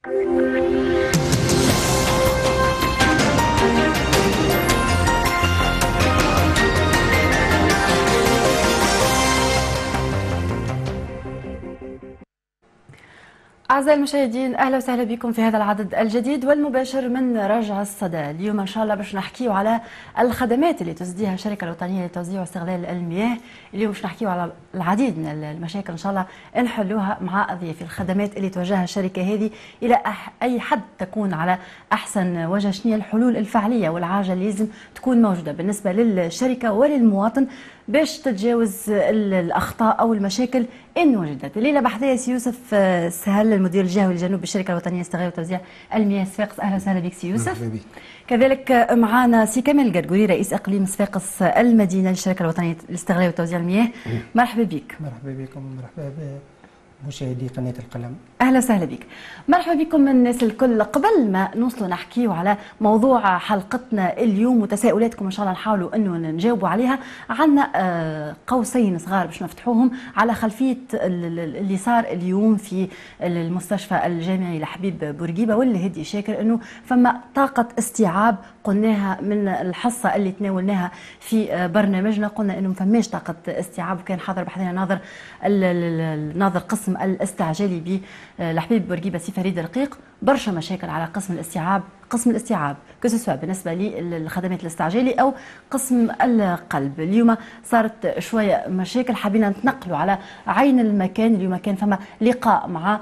أعزائي المشاهدين، أهلا وسهلا بكم في هذا العدد الجديد والمباشر من رجع الصدى. اليوم إن شاء الله باش نحكيو على الخدمات اللي تسديها الشركة الوطنية لتوزيع واستغلال المياه. اليوم باش نحكيو على العديد من المشاكل إن شاء الله نحلوها مع ضيوفي. الخدمات اللي توجهها الشركة هذه إلى أي حد تكون على أحسن وجه، شنو الحلول الفعلية والعاجلة اللي لازم تكون موجودة بالنسبة للشركة وللمواطن باش تتجاوز الأخطاء أو المشاكل إن وجدت. الليلة بحثية سي يوسف سهل، المدير الجهوي لجنوب الشركة الوطنية لاستغلال وتوزيع المياه صفاقس. أهلا وسهلا بك سي يوسف. مرحبا بك. كذلك معنا سي كمال القرقوري رئيس إقليم صفاقس المدينة للشركة الوطنية لاستغلال وتوزيع المياه. مرحبا بك. مرحبا بكم ومرحبا بمشاهدي قناة القلم. اهلا وسهلا بك. مرحبا بكم من الناس الكل. قبل ما نوصلوا نحكيو على موضوع حلقتنا اليوم وتساؤلاتكم ان شاء الله نحاولوا انه نجاوبوا عليها، عندنا قوسين صغار باش نفتحوهم على خلفيه اللي صار اليوم في المستشفى الجامعي لحبيب بورقيبه واللي هدي شاكر، انه فما طاقه استيعاب قلناها من الحصه اللي تناولناها في برنامجنا، قلنا انه ما فماش طاقه استيعاب، وكان حاضر بحثنا ناظر قسم الاستعجالي لحبيب بورقيبه سي فريد رقيق. برشا مشاكل على قسم الاستيعاب كسوا بالنسبه للخدمات الاستعجالي او قسم القلب. اليوم صارت شويه مشاكل، حبينا نتنقلوا على عين المكان. اليوم كان فما لقاء مع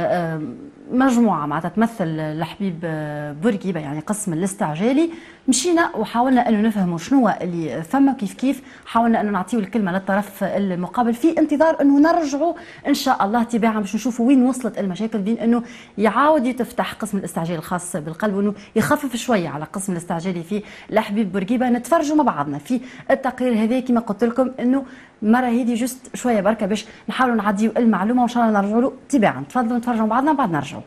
مجموعه معناتها تمثل لحبيب بورقيبه يعني قسم الاستعجالي. مشينا وحاولنا انه نفهموا شنو اللي فما، كيف حاولنا انه نعطيو الكلمه للطرف المقابل في انتظار انه نرجعوا ان شاء الله تباعا باش نشوفوا وين وصلت المشاكل، بين انه يعاود يتفتح قسم الاستعجال الخاص بالقلب وانه يخفف شويه على قسم الاستعجالي في لحبيب بورقيبه. نتفرجوا مع بعضنا في التقرير هذا. كما قلت لكم انه مره هذه جست شويه بركه باش نحاولوا نعديو المعلومه وان شاء الله نرجعوا له تباعا. تفضلوا نتفرجوا مع بعضنا بعد نرجعوا.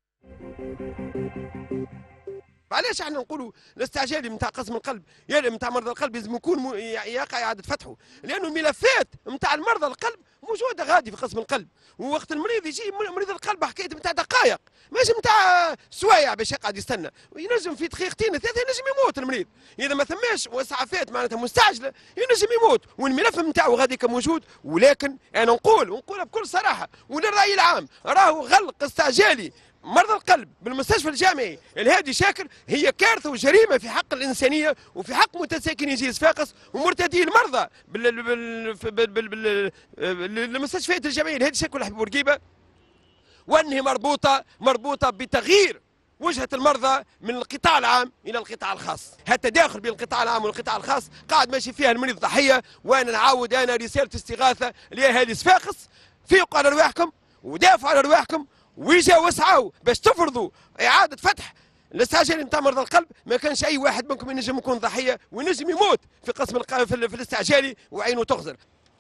علاش احنا نقولوا الاستعجالي نتاع قسم القلب يا نتاع مرضى القلب لازم يكون يقع اعاده فتحه، لانه الملفات نتاع المرضى القلب موجوده غادي في قسم القلب، ووقت المريض يجي مريض القلب حكايه نتاع دقائق ماشي نتاع سوايع باش يقعد يستنى، وينجم في دقيقتين ثلاثه ينجم يموت المريض. اذا ما ثماش اسعافات معناتها مستعجله ينجم يموت، والملف نتاعو غادي موجود. ولكن انا نقولها بكل صراحه وللراي العام، راهو غلق استعجالي مرضى القلب بالمستشفى الجامعي الهادي شاكر هي كارثه وجريمه في حق الانسانيه وفي حق متساكني جيل صفاقس ومرتدي المرضى بالمستشفيات الجامعيه الهادي شاكر لحبيب بورقيبه، وانها مربوطه بتغيير وجهه المرضى من القطاع العام الى القطاع الخاص. هالتداخل بين القطاع العام والقطاع الخاص قاعد ماشي فيها المريض ضحيه. وانا نعاود رساله استغاثه لاهالي صفاقس، فيقوا على رواحكم ودافعوا على رواحكم ويجاو وسعوا باش تفرضوا اعاده فتح الاستعجالي نتاع مرضى القلب. ما كانش اي واحد منكم ينجم يكون ضحيه وينجم يموت في قسم في الاستعجالي وعينه تغزر.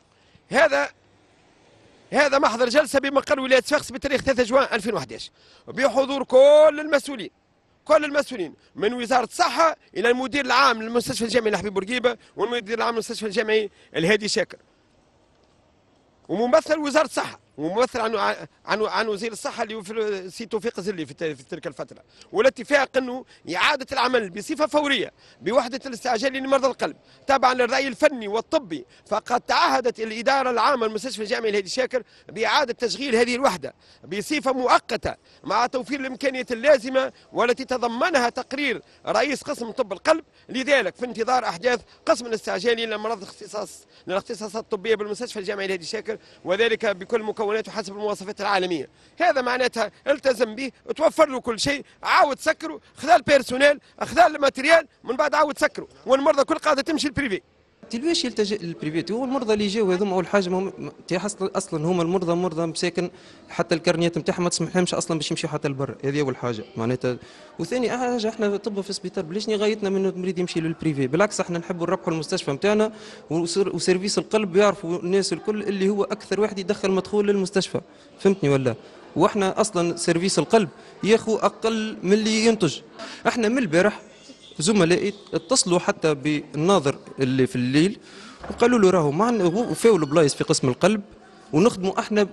هذا محضر جلسه بمقر ولايه صفاقس بتاريخ 3 جوان 2011 بحضور كل المسؤولين من وزاره الصحه الى المدير العام للمستشفى الجامعي لحبيب بورقيبه والمدير العام للمستشفى الجامعي الهادي شاكر، وممثل وزاره الصحه وممثل عن وزير الصحه اللي هو سي توفيق زلي في تلك الفتره، والاتفاق انه اعاده العمل بصفه فوريه بوحده الاستعجال لمرضى القلب تبعا للراي الفني والطبي. فقد تعهدت الاداره العامه للمستشفى الجامعي الهادي شاكر باعاده تشغيل هذه الوحده بصفه مؤقته مع توفير الامكانيات اللازمه والتي تضمنها تقرير رئيس قسم طب القلب. لذلك في انتظار احداث قسم الاستعجالي للامراض للاختصاصات الطبيه بالمستشفى الجامعي الهادي شاكر، وذلك بكل مكوناته حسب المواصفات العالميه. هذا معناتها التزم به، توفر له كل شيء، عاود سكره، خذا البيرسونيل، خذا الماتريال، من بعد عاود سكره، والمرضى كل قاعده تمشي البريفي. ليش يلتجئ للبريفيت؟ هو المرضى اللي جاوا هذوما اول حاجه اصلا هما مرضى مساكن، حتى الكرنيات نتاعهم ما تسمحلهمش اصلا باش يمشيوا حتى لبرا، هذه اول حاجه معناتها. وثاني حاجه احنا طب في السبيطار بلاش غايتنا من المريض يمشي للبريفي، بالعكس احنا نحبوا نربحوا المستشفى نتاعنا وسيرفيس القلب يعرفوا الناس الكل اللي هو اكثر واحد يدخل مدخول للمستشفى، فهمتني ولا؟ واحنا اصلا سيرفيس القلب ياخذ اقل من اللي ينتج. احنا من البارح زملائي اتصلوا حتى بالناظر اللي في الليل وقالوا له راهو معنا وفاو البلايص في قسم القلب ونخدموا احنا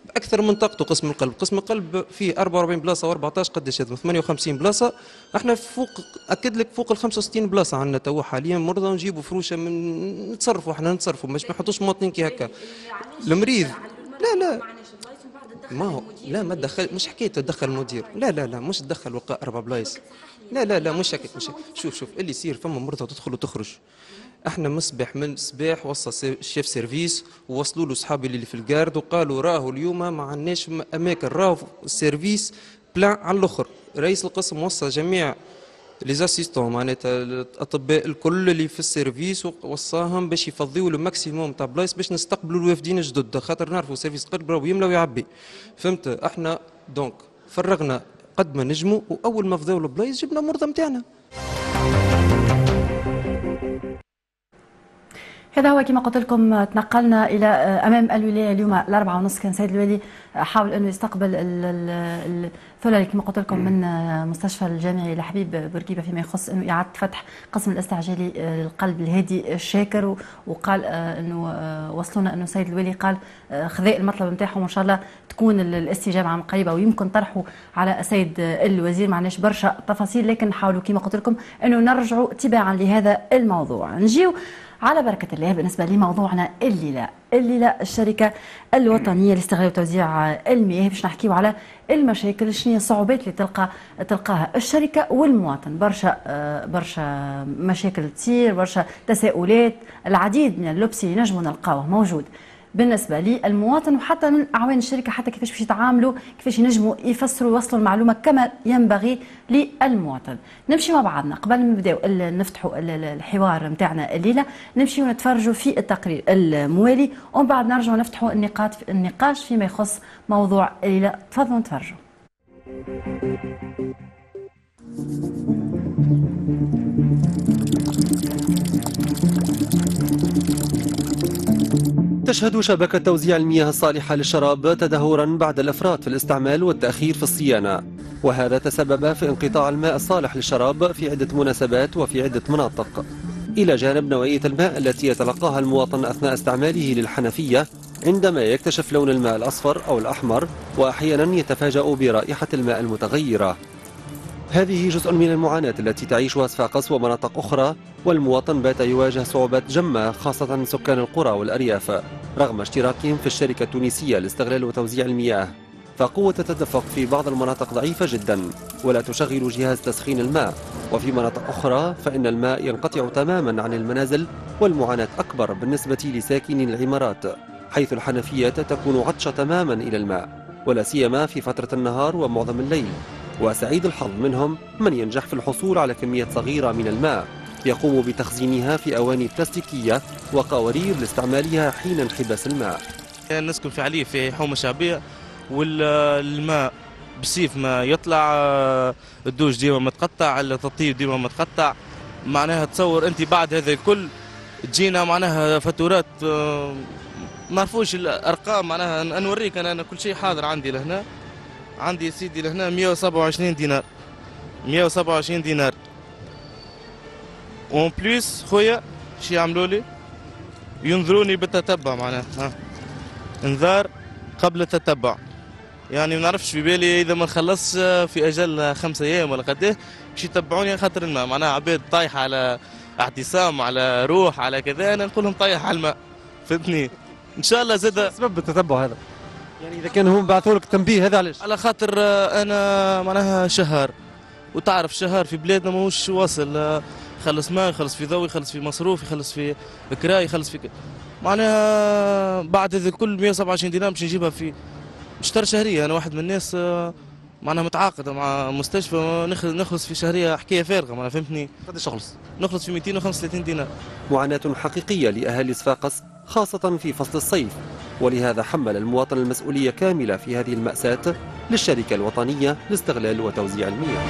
اكثر من طاقته قسم القلب. قسم القلب فيه 44 بلاصه و14 قداش هذا 58 بلاصه. احنا فوق اكد لك فوق ال 65 بلاصه عندنا تو حاليا مرضى، نجيبوا فروشه من نتصرفوا، احنا نتصرفوا مش ما نحطوش مواطنين كي هكا. المريض لا ما هو لا ما تدخل، مش حكايه تدخل المدير، لا مش تدخل وقاء 4 بلايص، لا مش هكاك. مش شوف اللي يصير فما مرضى تدخل وتخرج. احنا من الصباح وصل الشيف سيرفيس ووصلوا له صحابي اللي في الجارد وقالوا راهو اليوم ما عندناش اماكن، راهو السيرفيس بلان على الاخر. رئيس القسم وصى جميع لي زاسيستون معناتها الاطباء الكل اللي في السيرفيس وصاهم باش يفضيوا له ماكسيموم تاع بلايص باش نستقبلوا الوافدين الجدد، خاطر نعرفوا سيرفيس قلب راهو يملى ويعبي. فهمت؟ احنا دونك فرغنا قد ما نجموا، واول ما فضاو البلايص جبنا مرضى نتاعنا. هذا هو كما قلت لكم. تنقلنا الى امام الولايه اليوم 4:30 كان سيد الوالي حاول انه يستقبل الثلاثي كما قلت لكم من مستشفى الجامعي لحبيب بورقيبه فيما يخص انه اعاده فتح قسم الاستعجالي للقلب الهادي الشاكر، وقال انه وصلونا انه سيد الوالي قال خذاء المطلب نتاعهم وان شاء الله تكون الاستجابه عن قريبه ويمكن طرحه على السيد الوزير. معناش برشا تفاصيل لكن نحاولوا كما قلت لكم انه نرجعوا تباعا لهذا الموضوع. نجيو على بركة الله بالنسبة لموضوعنا الليلة الشركة الوطنية لاستغلال وتوزيع المياه، باش نحكيو على المشاكل، شنو هي الصعوبات اللي تلقاها الشركة والمواطن. برشا مشاكل تصير، برشا تساؤلات، العديد من اللبس اللي نجموا نلقاوه موجود بالنسبة للمواطن وحتى من أعوان الشركة، حتى كيفاش باش يتعاملوا، كيفاش ينجموا يفسروا ويوصلوا المعلومة كما ينبغي للمواطن. نمشي مع بعضنا قبل ما نبداو نفتحوا الحوار نتاعنا الليلة، نمشي ونتفرجوا في التقرير الموالي ومن بعد نرجعوا نفتحوا النقاش فيما يخص موضوع الليلة. تفضلوا نتفرجوا. تشهد شبكة توزيع المياه الصالحة للشراب تدهورا بعد الإفراط في الاستعمال والتأخير في الصيانة، وهذا تسبب في انقطاع الماء الصالح للشراب في عدة مناسبات وفي عدة مناطق، إلى جانب نوعية الماء التي يتلقاها المواطن أثناء استعماله للحنفية عندما يكتشف لون الماء الأصفر أو الأحمر، وأحيانا يتفاجأ برائحة الماء المتغيرة. هذه جزء من المعاناة التي تعيشها صفاقس ومناطق أخرى، والمواطن بات يواجه صعوبات جمة خاصة سكان القرى والأرياف رغم اشتراكهم في الشركة التونسية لاستغلال وتوزيع المياه، فقوة التدفق في بعض المناطق ضعيفة جدا ولا تشغل جهاز تسخين الماء، وفي مناطق أخرى فإن الماء ينقطع تماما عن المنازل، والمعاناة أكبر بالنسبة لساكني العمارات حيث الحنفيات تكون عطشة تماما إلى الماء، ولا سيما في فترة النهار ومعظم الليل. وسعيد الحظ منهم من ينجح في الحصول على كمية صغيرة من الماء يقوم بتخزينها في أواني بلاستيكية وقوارير لاستعمالها حين انحباس الماء. نسكن في علي في حومة شعبية، والماء بالصيف ما يطلع، الدوش ديما متقطع، التطيب ديما متقطع. معناها تصور أنت بعد هذا الكل تجينا معناها فاتورات ما نعرفوش الأرقام. معناها نوريك أنا كل شيء حاضر عندي لهنا. عندي سيدي لهنا 127 دينار 127 دينار. وان بليس خويا شي يعملوا لي ينظروني بالتتبع، معناها انذار قبل التتبع. يعني ما نعرفش في بالي اذا ما نخلصش في اجل 5 ايام ولا قداه باش يتبعوني خاطر الماء. معناها عباد طايحه على اعتصام على روح على كذا، انا نقول لهم طايح على الماء. فهمتني؟ ان شاء الله زاد سبب التتبع هذا، يعني اذا كان هم بعثوا لك التنبيه هذا علاش؟ على خاطر انا معناها شهر، وتعرف شهر في بلادنا ماهوش واصل، يخلص ماء، يخلص في ضوء، يخلص في مصروف، يخلص في كراي، يخلص في معناها بعد هذا كل 127 دينار باش نجيبها في مشترى شهريه. انا واحد من الناس معناها متعاقده مع مستشفى نخلص في شهريه حكايه فارغه. معناها فهمتني؟ قداش نخلص؟ نخلص في 235 دينار. معاناة حقيقية لأهالي صفاقس خاصة في فصل الصيف، ولهذا حمل المواطن المسؤولية كاملة في هذه المأساة للشركة الوطنية لاستغلال وتوزيع المياه.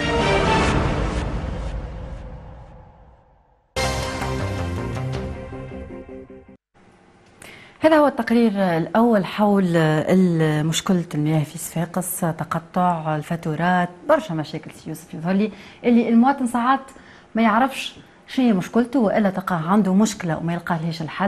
هذا هو التقرير الأول حول مشكلة المياه في صفاقس، تقطع الفاتورات، برشا مشاكل سي يوسف يظهر لي اللي المواطن ساعات ما يعرفش شنو هي مشكلته، والا تلقاه عنده مشكله وما يلقاهليش الحل.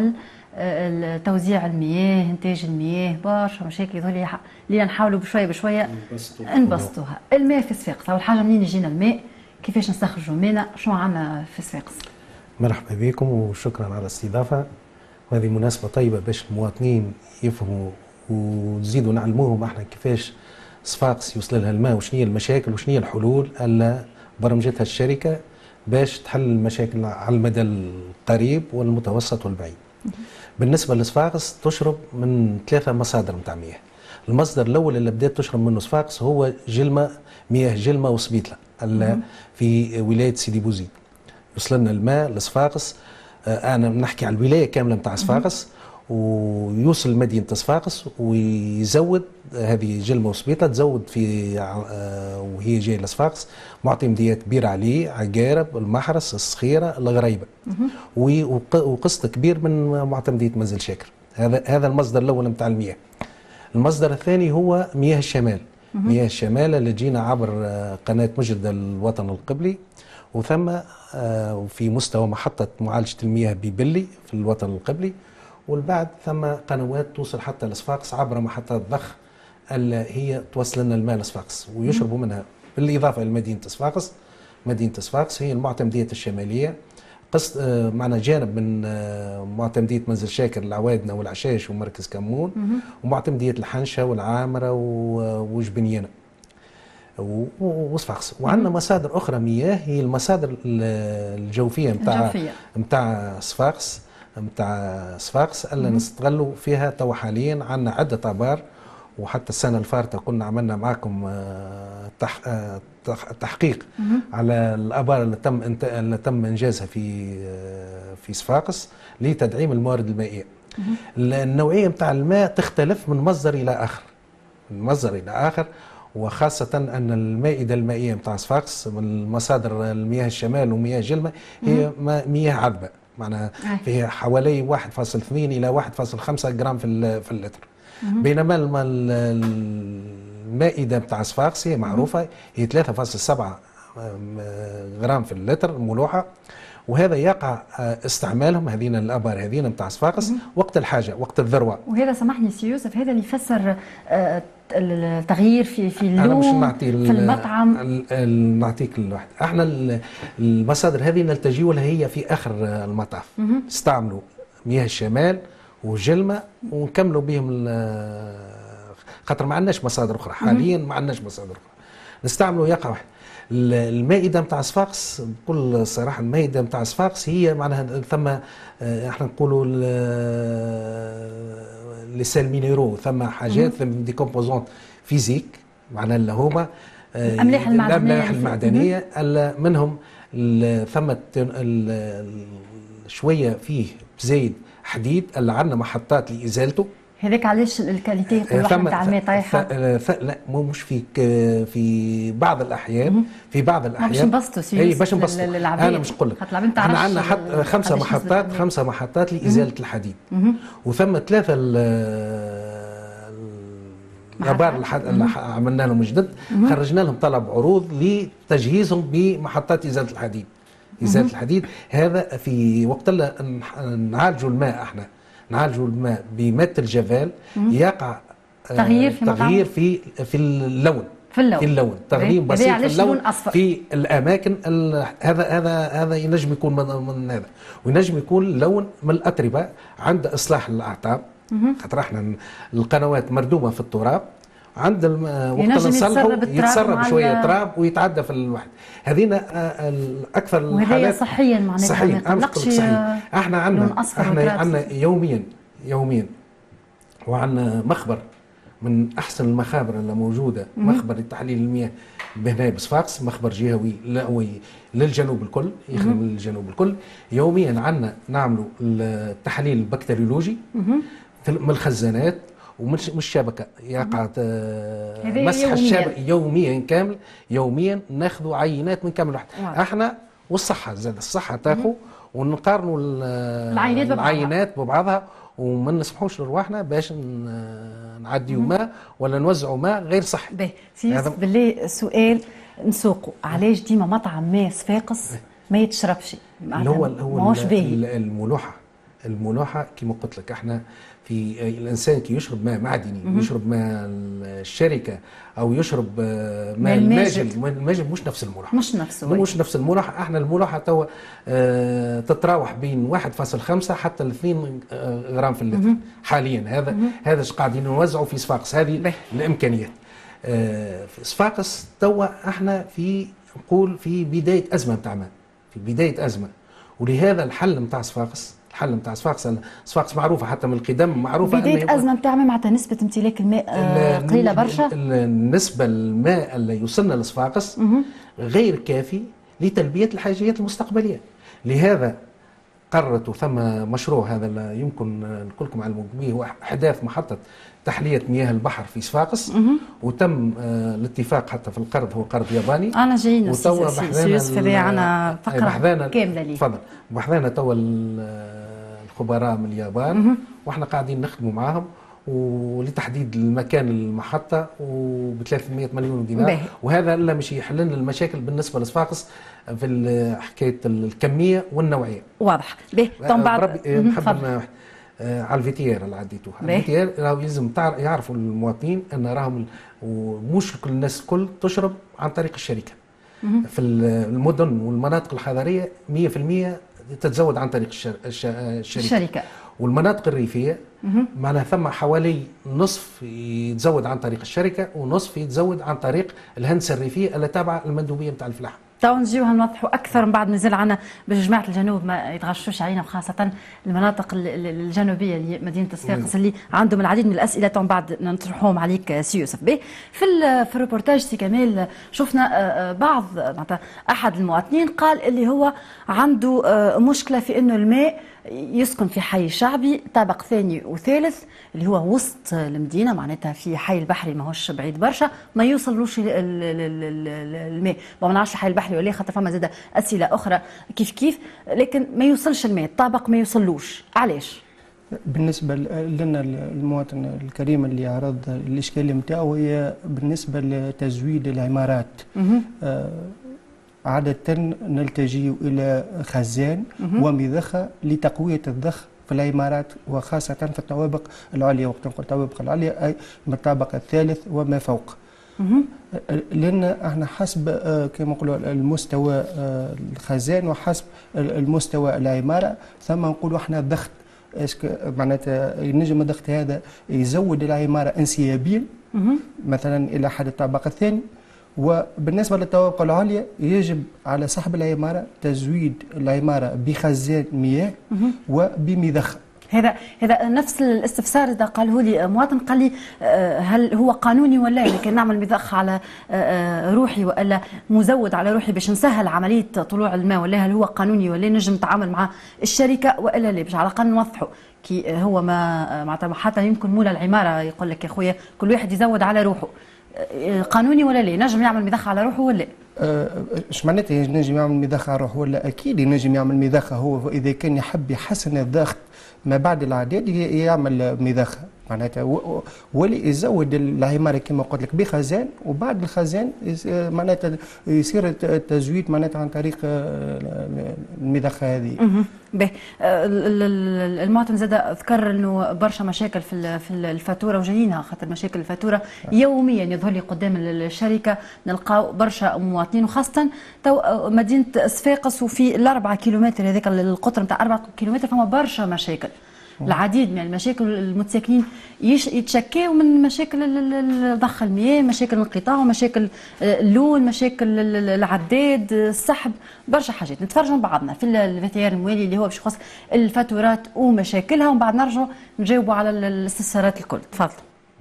توزيع المياه، انتاج المياه، برشا مشاكل هذول اللي نحاولوا بشويه بشويه نبسطوها. الماء في صفاقس، اول حاجه منين يجينا الماء؟ كيفاش نستخرجوا الماء؟ شنو عندنا في صفاقس؟ مرحبا بكم وشكرا على الاستضافه، وهذه مناسبه طيبه باش المواطنين يفهموا ونزيدوا نعلموهم احنا كيفاش صفاقس يوصل لها الماء وشنو هي المشاكل وشنو هي الحلول اللي برمجتها الشركه باش تحل المشاكل على المدى القريب والمتوسط والبعيد. بالنسبه لصفاقس تشرب من 3 مصادر نتاع مياه. المصدر الاول اللي بدات تشرب منه صفاقس هو جلمه، مياه جلمه وسبيتله اللي في ولايه سيدي بوزيد. يوصل لنا الماء لصفاقس، انا بنحكي على الولايه كامله نتاع صفاقس، ويوصل لمدينه صفاقس ويزود هذه جلمه وسبيطه، تزود في وهي جايه لصفاقس معتمديات كبيره عليه، عقارب، المحرس، الصخيره، الغريبه، وقسط كبير من معتمديه منزل شاكر. هذا المصدر الاول نتاع المياه. المصدر الثاني هو مياه الشمال. مياه الشمال اللي جينا عبر قناه مجد الوطن القبلي، وثم وفي مستوى محطه معالجه المياه ببلي في الوطن القبلي، والبعد ثم قنوات توصل حتى لصفاقس عبر محطات ضخ اللي هي توصل لنا الماء لصفاقس ويشربوا منها، بالاضافه لمدينه صفاقس. مدينه صفاقس هي المعتمديات الشماليه، قسط معنا جانب من معتمديه منزل شاكر، العوادنه والعشاش ومركز كمون، ومعتمديه الحنشه والعامره وجبنيانه وصفاقس. وعندنا مصادر اخرى مياه هي المصادر الجوفيه نتاع صفاقس، اللي نستغلوا فيها توا حاليا. عندنا عده ابار، وحتى السنه الفارطه كنا عملنا معكم تحقيق على الابار اللي تم انجازها في صفاقس لتدعيم الموارد المائيه. النوعيه نتاع الماء تختلف من مصدر الى اخر، وخاصة أن المائدة المائية نتاع صفاقس من مصادر المياه الشمال ومياه جلمة هي مياه عذبة، معناها فيها حوالي 1.2 إلى 1.5 جرام في اللتر، بينما المائدة نتاع صفاقس هي معروفة هي 3.7 غرام في اللتر ملوحة، وهذا يقع استعمالهم هذين الابار هذين نتاع صفاقس وقت الحاجه، وقت الذروه. وهذا سامحني سي يوسف، هذا اللي يفسر التغيير في اللون في المطعم. نعطيك الواحد. احنا المصادر هذه نلتجئوا لها هي في اخر المطاف. نستعملوا مياه الشمال وجلمه ونكملوا بهم، خاطر ما عندناش مصادر اخرى حاليا، ما عندناش مصادر اخرى نستعملوا يقع واحد. المائده نتاع صفاقس بكل صراحه، المائده نتاع صفاقس هي معناها ثم احنا نقولوا لي سيل مينيرو، ثم حاجات ثم دي كومبوزونت فيزيك معناها اللي هما الاملاح المعدنيه اللي منهم ثم شويه فيه زايد حديد اللي عندنا محطات لازالته. هذاك علاش الكاليتي تاع الماء طايحه؟ لا مش في بعض الاحيان، باش نبسطوا باش نبسطوا. انا مش نقول لك احنا عندنا حتى 5 محطات لازاله الحديد، وثم 3 الابار اللي عملنا لهم جدد، خرجنا لهم طلب عروض لتجهيزهم بمحطات ازاله الحديد. ازاله الحديد هذا في وقت اللي نعالجوا الماء، احنا نعالجوا الماء بماء الجفال يقع تغيير في اللون، تغيير بسيط في اللون في الاماكن. هذا ينجم يكون من هذا، وينجم يكون لون من الاتربه عند اصلاح الاعطاب، خاطر احنا القنوات مردومه في التراب، عند وقت نصلحوا يتسرب شويه تراب ويتعدى في الواحد. هذينا اكثر الحالات وهذه صحيا معناتها صحيح. احنا عندنا يوميا وعندنا مخبر من احسن المخابر اللي موجوده، مخبر لتحليل المياه بهنا بصفاقس، مخبر جهوي للجنوب الكل، يخدم للجنوب الكل. يوميا عندنا نعملوا التحليل البكتيريولوجي من الخزانات ومش الشبكه، يقع مسح الشبكه يوميا كامل، يوميا ناخذوا عينات من كامل واحد. احنا والصحه زاد الصحه تاخذ، ونقارنوا العينات ببعضها، وما نسمحوش لرواحنا باش نعديوا ماء ولا نوزعوا ماء غير صحي. باهي بالله سؤال نسوقوا، علاش ديما مطعم ماء صفاقس ما يتشربش؟ اللي هو الملوحه الملوحه كما قلت لك احنا في الانسان كي يشرب ماء معدني ويشرب ماء الشركه او يشرب ماء الماجل مش نفس الملوحه، مش نفس الملوحه. احنا الملوحه توا تتراوح بين 1.5 حتى ل 2 غرام في اللتر حاليا. هذا ايش قاعدين نوزعوا في صفاقس، هذه الامكانيات. في صفاقس توا احنا نقول في بدايه ازمه نتاع ماء، في بدايه ازمه، ولهذا الحل نتاع صفاقس معروفه حتى من القدم، معروفه بدايه ازمه نتاع ماء معناتها نسبه امتلاك الماء قليله برشا. النسبه الماء اللي يوصلنا لصفاقس غير كافي لتلبيه الحاجيات المستقبليه. لهذا قررت وثم مشروع هذا يمكن كلكم علموا به، هو احداث محطه تحليه مياه البحر في صفاقس، وتم الاتفاق حتى في القرض، هو قرض ياباني. انا جايين يوسف هذا عنا فقره كامله لي. تفضل. بحثنا توا الخبراء من اليابان واحنا قاعدين نخدموا معاهم ولتحديد المكان المحطه وب 300 مليون دينار، وهذا الا مش يحل لنا المشاكل بالنسبه لصفاقس في حكايه الكميه والنوعيه. واضح. طبعا بعد نحب على الفيتير اللي عديتوها. الفيتير راهو يلزم يعرفوا المواطنين ان راهم مش كل الناس الكل تشرب عن طريق الشركه. في المدن والمناطق الحضريه 100% تتزود عن طريق الشركه. والمناطق الريفيه معناها ثم حوالي نصف يتزود عن طريق الشركه ونصف يتزود عن طريق الهندسه الريفيه اللي تابعه المندوبيه نتاع الفلاحه. تو نجيوها نوضحوا اكثر من بعد مازال عنا باش جماعه الجنوب ما يتغشوش علينا، وخاصه المناطق الجنوبيه اللي مدينه صفاقس اللي عندهم العديد من الاسئله تو بعد نطرحهم عليك سي يوسف. في الروبورتاج سي كمال شفنا بعض معناتها احد المواطنين قال اللي هو عنده مشكله في انه الماء يسكن في حي شعبي طابق ثاني وثالث اللي هو وسط المدينه، معناتها في حي البحري ماهوش بعيد برشا، ما يوصلوش الماء. ما نعرفش حي البحري ولا خاطر فما زاد اسئله اخرى كيف لكن ما يوصلش الماء، الطابق ما يوصلوش. علاش؟ بالنسبه لنا المواطن الكريم اللي عرض الاشكاليه نتاعو هي بالنسبه لتزويد العمارات. عادة نلتجئ إلى خزان ومضخة لتقوية الضخ في العمارات وخاصة في الطوابق العليا. وقت نقول الطوابق العليا أي من الطابق الثالث وما فوق. لأن احنا حسب كما نقولوا المستوى الخزان وحسب المستوى العمارة ثم نقولوا احنا الضغط معناتها ينجم الضغط هذا يزود العمارة انسيابيا مثلا إلى حد الطابق الثاني. وبالنسبة للطوابق العالية يجب على صاحب العمارة تزويد العمارة بخزان مياه وبمضخة. هذا نفس الاستفسار اذا قاله لي مواطن قال لي هل هو قانوني ولا لا؟ كان نعمل مضخه على روحي والا مزود على روحي باش نسهل عمليه طلوع الماء، ولا هل هو قانوني ولا نجم نتعامل مع الشركه والا لا؟ باش على الاقل نوضحوا كي هو ما معناتها حتى يمكن مولى العماره يقول لك يا خويا كل واحد يزود على روحه، قانوني ولا لا؟ نجم يعمل مضخه على روحه ولا؟ ايش معناتها ينجم يعمل مضخه على روحه ولا؟ اكيد ينجم يعمل مضخه، هو اذا كان يحب يحسن الضغط ما بعد العداد يعمل مضخه معناتها ولي يزود العماره كما قلت لك بخزان، وبعد الخزان معناتها يصير التزويد معناتها عن طريق المضخه هذه. به المواطن زاد ذكر انه برشا مشاكل في الفاتوره وجايينها، خاطر مشاكل الفاتوره يوميا يظهر لي قدام الشركه نلقاو برشا مواطنين، وخاصه تو مدينه صفاقس وفي ال4 كيلومتر هذاك القطر نتاع 4 كيلومتر فما برشا مشاكل. العديد من المشاكل المتساكنين يتشكاو من مشاكل ضخ المياه، مشاكل الانقطاع، مشاكل اللون، مشاكل العداد، السحب، برشا حاجات. نتفرجوا مع بعضنا في الفيتيار الموالي اللي هو باش يخص الفاتورات ومشاكلها، ومن بعد نرجعوا نجاوبوا على الاستفسارات الكل. تفضل.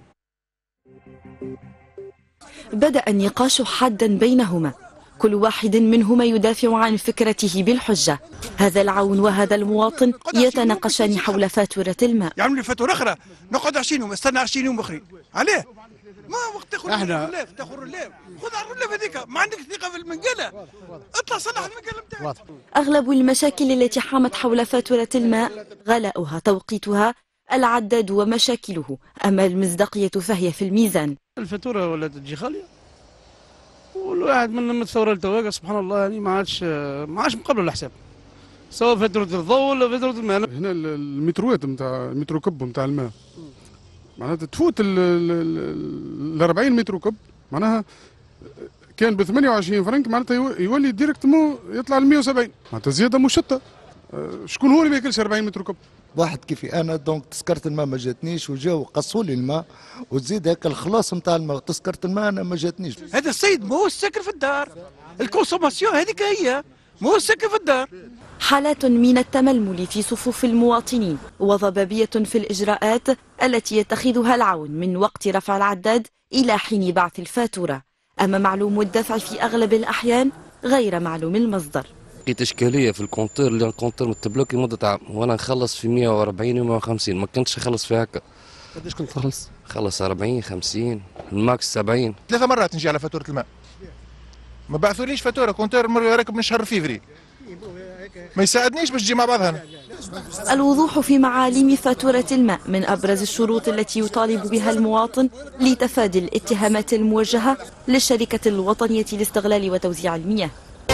بدأ النقاش حادا بينهما، كل واحد منهما يدافع عن فكرته بالحجة. هذا العون وهذا المواطن يتناقشان حول فاتورة الماء. يعملوا لي فاتورة أخرى نقعد 20 يوم استنى 20 يوم أخرين عليه؟ ما وقت تاخذ الرلاف تاخذ الرلاف، خذ على الرلاف هذيك، ما عندك ثقة في المنقلة اطلع صلح المنقلة نتاعك. أغلب المشاكل التي حامت حول فاتورة الماء غلاؤها، توقيتها، العداد ومشاكله، أما المصداقية فهي في الميزان. الفاتورة ولا تجي غالية، والواحد من الثوره لتوا سبحان الله يعني ما عادش مقبل الحساب. سواء فاتوره الضوء ولا فاتوره الماء. هنا المتروات نتاع المترو كب نتاع الماء معناتها تفوت ال 40 متر كب، معناها كان ب 28 فرنك معناتها يولي ديريكتمون يطلع ل 170، معناتها زياده مشتة. شكون هو اللي ما ياكلش 40 متر كب؟ واحد كيفي انا دونك تذكره الماء ما جاتنيش، وجاو قصوا لي الماء وتزيد هكا الخلاص نتاع الماء، تذكره الماء انا ما جاتنيش. هذا السيد مو الساكن في الدار، الكونسوماسيون هذيك هي، مو الساكن في الدار. حالات من التململ في صفوف المواطنين وضبابية في الإجراءات التي يتخذها العون من وقت رفع العداد إلى حين بعث الفاتورة، أما معلوم الدفع في أغلب الأحيان غير معلوم المصدر. لقيت إشكالية في الكونتور، اللي الكونتور متبلوكي مدة عام وأنا نخلص في 140 و 150، ما كنتش نخلص في هكا. قداش كنت تخلص؟ خلص 40 50 الماكس 70. 3 مرات نجي على فاتورة الماء، ما بعثوليش فاتورة، كونتور راكب من شهر فيفري، ما يساعدنيش باش تجي مع بعضها. الوضوح في معالم فاتورة الماء من أبرز الشروط التي يطالب بها المواطن لتفادي الاتهامات الموجهة للشركة الوطنية لاستغلال وتوزيع المياه.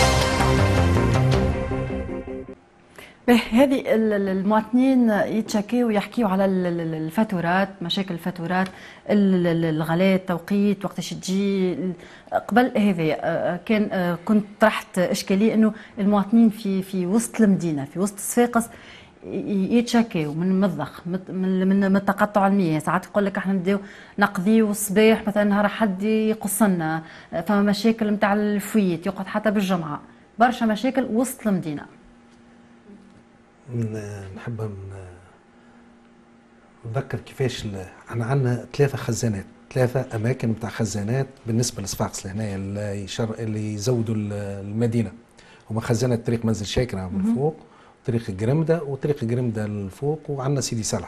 هذه المواطنين يتشاكيوا ويحكيوا على الفاتورات، مشاكل الفاتورات، الغلاء، التوقيت، وقتاش تجي. قبل هذا كنت طرحت اشكاليه انه المواطنين في وسط المدينه، في وسط صفاقس، يتشاكيوا من الضخ، من تقطع المياه. ساعات يقول لك احنا نبداو نقضيو الصباح مثلا نهار حد يقصنا، فما مشاكل نتاع الفويت يقعد حتى بالجمعه، برشا مشاكل وسط المدينه. نحب نذكر كيفاش احنا عندنا 3 خزانات، 3 اماكن نتاع خزانات بالنسبه لصفاقس لهنا اللي يزودوا المدينه. هما خزانه طريق منزل شاكره من فوق، طريق جرمده، وطريق جرمده للفوق، وعندنا سيدي صالح.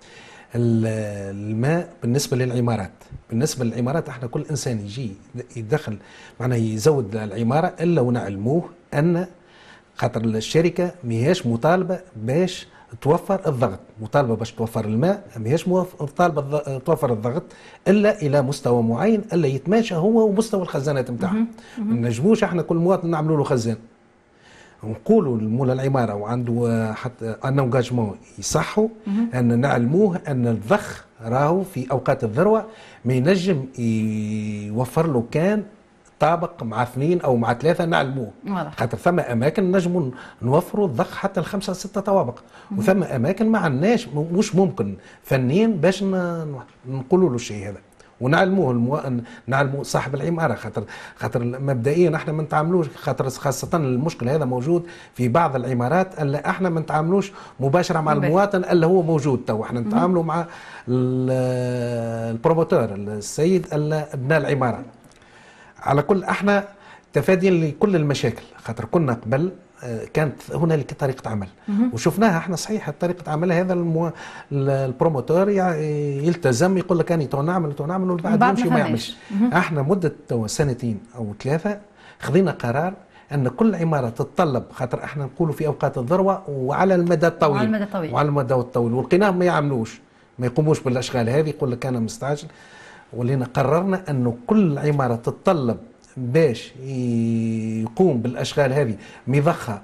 الماء بالنسبه للعمارات، بالنسبه للعمارات احنا كل انسان يجي يدخل معناها يزود العماره الا ونعلموه ان خاطر الشركه ماهيش مطالبه باش توفر الضغط، مطالبه باش توفر الماء، ماهيش مطالبه توفر الضغط الا الى مستوى معين، الا يتماشى هو ومستوى الخزانات نتاعها. ما نجموش احنا كل مواطن نعملوا له خزان. نقولوا لمولى العماره وعنده حتى ان انجاجمون يصحوا ان نعلموه ان الضخ راهو في اوقات الذروه ما ينجم يوفر له كان طابق مع 2 أو مع 3 نعلموه، خاطر ثم اماكن نجموا نوفروا الضخ حتى ل5 6 طوابق، وثم اماكن ما عندناش مش ممكن فنيا باش نقولوا له الشيء هذا، ونعلموه نعلموا صاحب العماره، خاطر مبدئيا احنا ما نتعاملوش، خاطر خاصه المشكل هذا موجود في بعض العمارات الا احنا ما نتعاملوش مباشره مع المواطن الا هو موجود تو، احنا نتعاملوا مع البروموتور السيد الا ابناء العماره. على كل احنا تفاديا لكل المشاكل، خاطر كنا قبل كانت هنالك طريقه عمل وشفناها احنا صحيح طريقه عمل هذا البروموتور يلتزم يقول لك اني تو نعمل والبعد يمشي ما يعملش. احنا مده 2 أو 3 خذينا قرار ان كل عماره تتطلب، خاطر احنا نقولوا في اوقات الذروه وعلى المدى الطويل وعلى المدى الطويل ولقيناهم ما يعملوش، ما يقوموش بالاشغال هذه، يقول لك انا مستعجل. ولينا قررنا انه كل عماره تتطلب باش يقوم بالاشغال هذه مضخه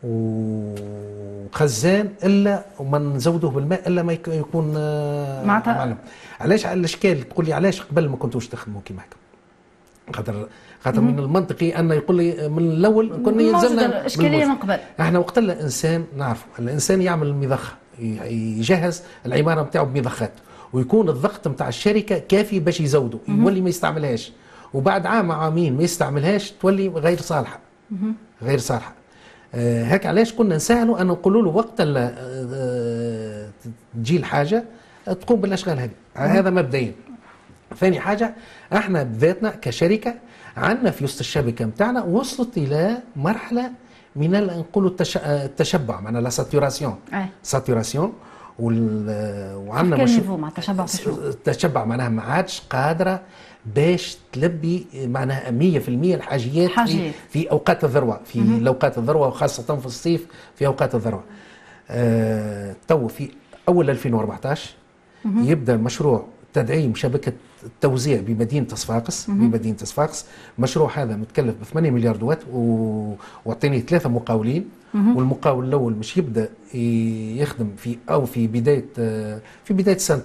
وخزان الا وما نزودوه بالماء الا ما يكون معلم. علاش على الاشكال تقول لي علاش قبل ما كنتوش تخدموا كيما هكا؟ خاطر من المنطقي انه يقول لي من الاول كنا يلزمنا الاشكاليه من قبل. احنا وقت الانسان نعرفوا الانسان يعمل المضخه، يجهز العماره نتاعو بمضخات، ويكون الضغط نتاع الشركه كافي باش يزودوا، يولي ما يستعملهاش، وبعد عام عامين ما يستعملهاش تولي غير صالحه. غير صالحه. هيك علاش كنا نسهلوا ان نقولوا له وقت تجي الحاجه تقوم بالاشغال هذه. هذا مبدئيا. ثاني حاجه احنا بذاتنا كشركه عندنا في وسط الشبكه نتاعنا وصلت الى مرحله من نقولوا التشبع، معناها لا ساتوراسيون. ساتوراسيون وعندنا مع التشبع معناها ما عادش قادره باش تلبي معناها 100% الحاجيات في اوقات الذروه، في الاوقات الذروه وخاصه في الصيف في اوقات الذروه. تو في اول 2014 يبدا مشروع تدعيم شبكة التوزيع بمدينة صفاقس. المشروع هذا متكلف ب 8 مليار دوات واعطيني 3 مقاولين. والمقاول الأول مش يبدأ يخدم في بداية سنة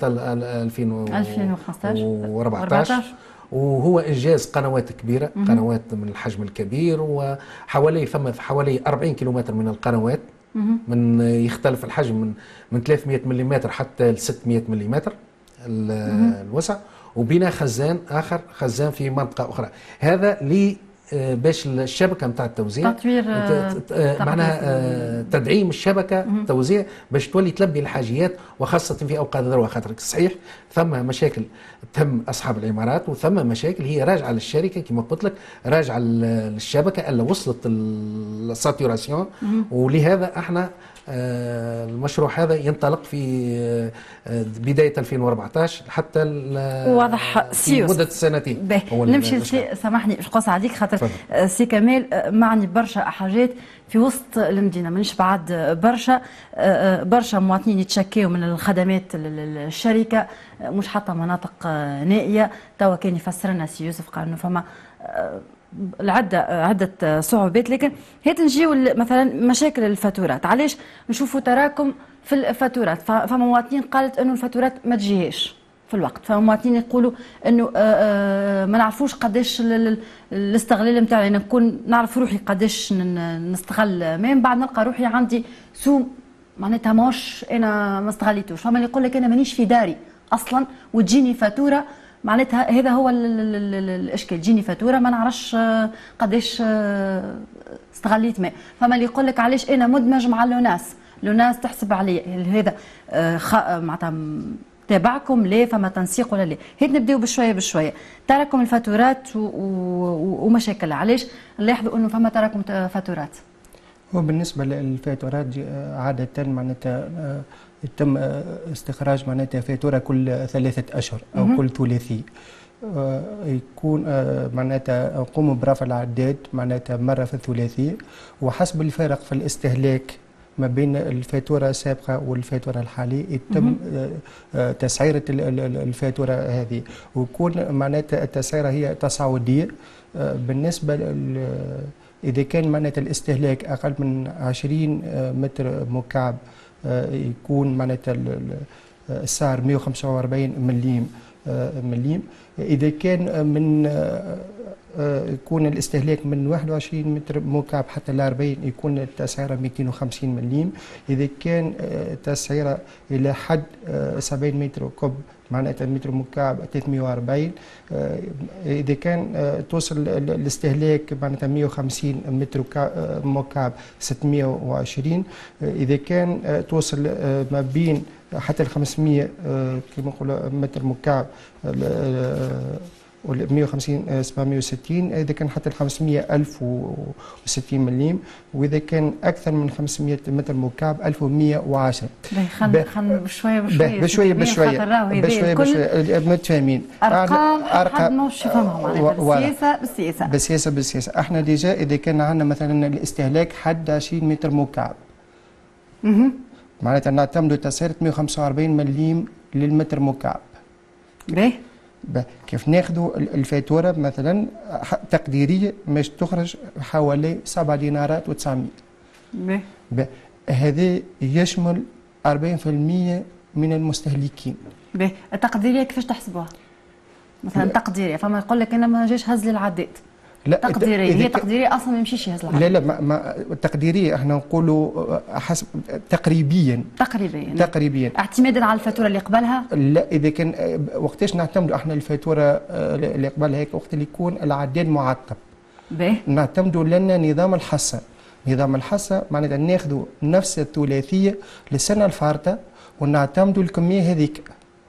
2014 وهو إنجاز قنوات كبيرة، قنوات من الحجم الكبير، وحوالي 40 كيلومتر من القنوات من يختلف الحجم من 300 ملم حتى ل 600 ملم الوسع، وبناء خزان في منطقة أخرى. هذا باش الشبكه نتاع التوزيع تطوير معناها تدعيم الشبكه التوزيع باش تولي تلبي الحاجيات، وخاصه في اوقات الذروه. خاطر صحيح ثم مشاكل تهم اصحاب العمارات، وثم مشاكل هي راجعه للشركه كما قلت لك، راجعه للشبكه اللي وصلت الساتوراسيون. ولهذا احنا المشروع هذا ينطلق في بداية 2014 حتى واضح في مدة سنتين. نمشي سامحني قص عليك خاطر سي كمال معني برشا حاجات في وسط المدينة، مانيش بعد برشا مواطنين يتشكيوا من الخدمات الشركة، مش حتى مناطق نائية. توا كان يفسر لنا سي يوسف قال انه فما عدة صعوبات، لكن هات نجيو مثلا مشاكل الفاتورات. علاش نشوفوا تراكم في الفاتورات؟ فما مواطنين قالت انه الفاتورات ما تجيهاش في الوقت، فما مواطنين يقولوا انه ما نعرفوش قداش الاستغلال نتاعي، انا نكون نعرف روحي قداش نستغل، من بعد نلقى روحي عندي سوم معناتها ماهوش انا ما استغليتوش. فما اللي يقول لك انا مانيش في داري اصلا وتجيني فاتوره، معناتها هذا هو الاشكال، تجيني فاتوره ما نعرفش قداش استغليت ماء. فما اللي يقول لك علاش انا مدمج مع لوناس تحسب عليا هذا معناتها تابعكم ليه، فما تنسيق ولا ليه. هيك نبداو بشويه تراكم الفاتورات ومشاكلها. علاش نلاحظوا انه فما تراكم فاتورات؟ هو بالنسبه للفاتورات عاده معناتها يتم استخراج معناتها فاتوره كل 3 أشهر او كل ثلاثي، يكون معناتها نقوم برفع العداد معناتها مره في الثلاثي، وحسب الفارق في الاستهلاك ما بين الفاتوره السابقه والفاتوره الحاليه يتم تسعيره الفاتوره هذه، ويكون معناتها التسعيره هي تصاعديه. بالنسبه اذا كان معناتها الاستهلاك اقل من 20 متر مكعب يكون معناتها السعر 145 مليم. إذا كان من يكون الاستهلاك من 21 متر مكعب حتى ل 40 يكون التسعيرة 250 مليم. إذا كان تسعيرة إلى حد 70 متر كوب معناتها متر مكعب 340. إذا كان توصل الاستهلاك معناتها 150 متر مكعب 620. إذا كان توصل ما بين حتى ال 500 كما نقولوا متر مكعب 150 760. إذا كان حتى ال 500 1060 مليم، وإذا كان أكثر من 500 متر مكعب 1110. خلينا بشوية متفاهمين. أرقام مش فهمها بالسياسة. احنا ديجا إذا كان عندنا مثلا الاستهلاك حد 20 متر مكعب معناتها نعتمدوا تسعيرة 145 مليم للمتر مكعب. كيف ناخذوا الفاتوره مثلا تقديريه مش تخرج حوالي 7 دينارات و900. هذا يشمل 40% من المستهلكين. التقديريه كيفاش تحسبوها؟ مثلا تقديريه، فما يقول لك انا ما جاش هز لي العداد. لا تقديريه، هي تقديريه اصلا ما يمشيش يهز العداد. لا ما تقديريه احنا نقولوا حسب تقريبيا اعتمادا على الفاتوره اللي قبلها. لا اذا كان وقتاش نعتمدوا احنا الفاتوره اللي قبلها هيك وقت اللي يكون العداد معقب. نعتمدوا لنا نظام الحصه معناتها ناخذوا نفس الثلاثيه للسنه الفارطه ونعتمدوا الكميه هذيك.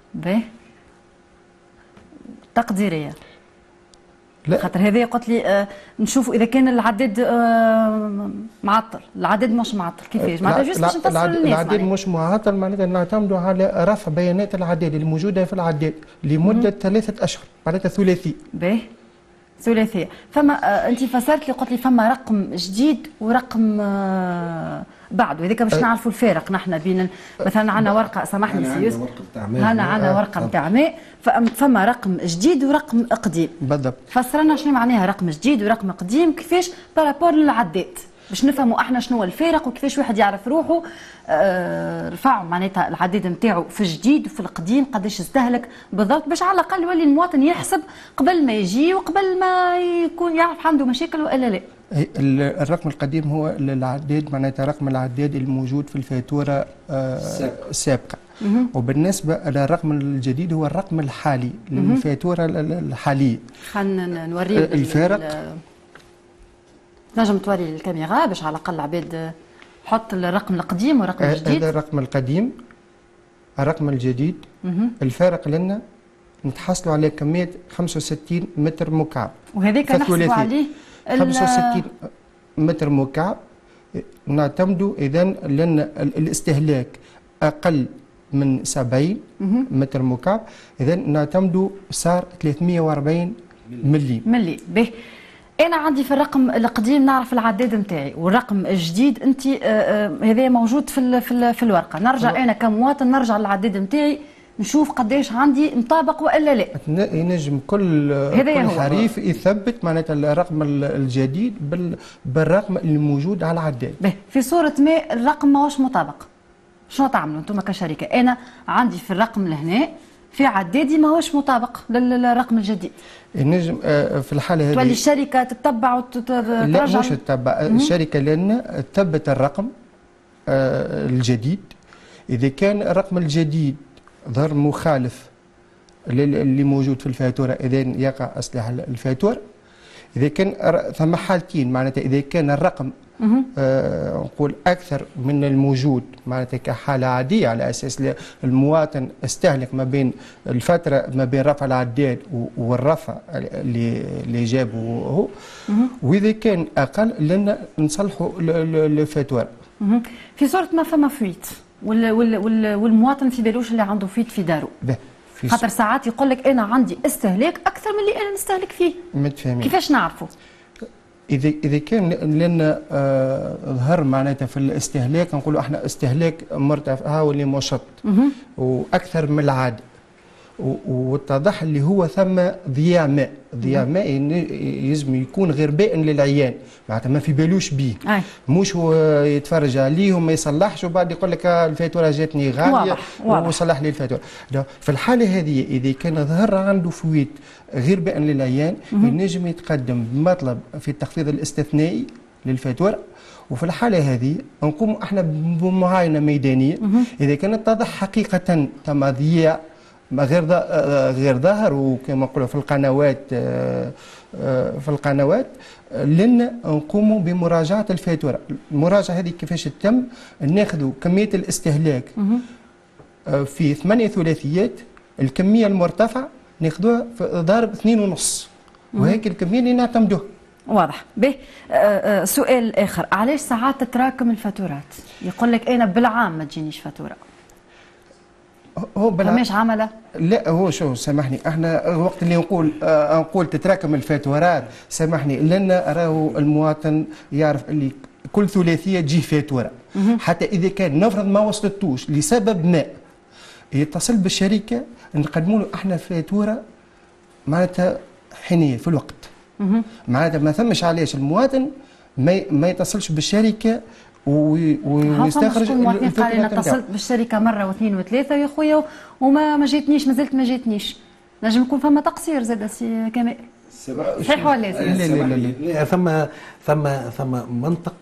تقديريه. لا خاطر هذه قلت لي نشوفوا اذا كان العداد معطل، العداد مش معطل كيفاش؟ معناتها جوست باش نفسروا للناس. العداد مش معطل معناتها نعتمدوا على رفع بيانات العداد اللي موجوده في العداد لمده 3 أشهر معناتها ثلاثي. ثلاثيه. فما انت فسرت لي قلت لي فما رقم جديد ورقم بعده، هذيك باش نعرفوا الفارق نحن بين مثلا عندنا ورقه، سامحني سي يوسف، هنا عندنا ورقه نتاع ماء، فما رقم جديد ورقم قديم. بالضبط. فسرنا شنو معناها رقم جديد ورقم قديم، كيفاش بارابور للعداد باش نفهموا احنا شنو الفارق وكيفاش واحد يعرف روحه رفعوا معناتها العداد نتاعو في الجديد وفي القديم قداش استهلك بالضبط، باش على الاقل يولي المواطن يحسب قبل ما يجي وقبل ما يكون يعرف عنده مشاكل والا لا. الرقم القديم هو العداد، معناتها رقم العداد الموجود في الفاتوره السابقه. وبالنسبه للرقم الجديد هو الرقم الحالي للفاتوره الحاليه. خلينا نوريك الفارق. نجم توري الكاميرا باش على الاقل العباد حط الرقم القديم والرقم الجديد. هذا الرقم القديم، الرقم الجديد. الفارق لنا نتحصلوا على كميه 65 متر مكعب، وهذاك نحسبوا عليه 65 متر مكعب. نعتمدوا اذا لان الاستهلاك اقل من 70 متر مكعب، اذا نعتمدوا صار 340 ملي. به انا عندي في الرقم القديم نعرف العداد نتاعي، والرقم الجديد انت هذا موجود في الورقه، نرجع انا كمواطن نرجع للعداد نتاعي نشوف قداش عندي مطابق والا لا. ينجم كل حريف يثبت معناتها الرقم الجديد بالرقم اللي موجود على العداد. في صوره ما الرقم ماهوش مطابق، شنو تعملوا انتم كشركه؟ انا عندي في الرقم لهنا في عدادي ماهوش مطابق للرقم الجديد. ينجم في الحاله هذه تولي الشركه تتبع وترجع؟ لا مش تتبع، الشركه لنا تثبت الرقم الجديد. اذا كان الرقم الجديد ظهر مخالف اللي موجود في الفاتوره، اذا يقع اصلاح الفاتوره. اذا كان ثم حالتين، معناتها اذا كان الرقم نقول اكثر من الموجود معناتها كحاله عاديه على اساس المواطن استهلك ما بين الفتره ما بين رفع العداد والرفع اللي جابه هو، واذا كان اقل لنا نصلحوا الفاتوره. في صوره ما فما فويت والمواطن في بالوش اللي عنده فويت في داره، خاطر ساعات يقول لك انا عندي استهلاك اكثر من اللي انا نستهلك فيه. متفاهمين. كيفاش نعرفوا؟ اذا كان لنا ظهر معناتها في الاستهلاك، نقولوا احنا استهلاك مرتفع واللي مشط واكثر من العاده، واتضح اللي هو ثم ضياع ماء. ضياع ماء يلزم يكون غير بائن للعيان، معناتها ما في بالوش بيه، مش هو يتفرج عليه وما يصلحش وبعد يقول لك الفاتوره جاتني غاليه وصلح لي الفاتوره. في الحاله هذه اذا كان ظهر عنده فويت غير بائن للعيان، ينجم يتقدم بمطلب في التخفيض الاستثنائي للفاتوره. وفي الحاله هذه نقوم احنا بمعاينه ميدانيه. اذا كان اتضح حقيقه تم ضياع غير ظاهر وكما نقولوا في القنوات لنا نقوموا بمراجعه الفاتوره. المراجعه هذه كيفاش تتم؟ ناخذوا كميه الاستهلاك في 8 ثلاثيات، الكميه المرتفعه ناخذوها في ضارب 2.5، وهيك الكميه اللي نعتمدوها. واضح. به سؤال اخر، علاش ساعات تتراكم الفاتورات؟ يقول لك انا بالعام ما تجينيش فاتوره. هو مش عمله؟ لا هو شو سامحني، احنا وقت اللي نقول تتراكم الفاتورات، سامحني لنا راهو المواطن يعرف اللي كل ثلاثيه تجي فاتوره، حتى اذا كان نفرض ما وصلتوش لسبب ما يتصل بالشركه نقدموا له احنا فاتوره معناتها حينيه في الوقت. معناتها ما ثمش علاش المواطن ما يتصلش بالشركه ويستخرج الفاتوره. قال انا اتصلت بالشركه مره واثنين وثلاثه يا خويا وما جاتنيش، مازالت ما جاتنيش. نجم يكون فما تقصير زاد سي كمال. صحيح ولا لا؟ ثم منطق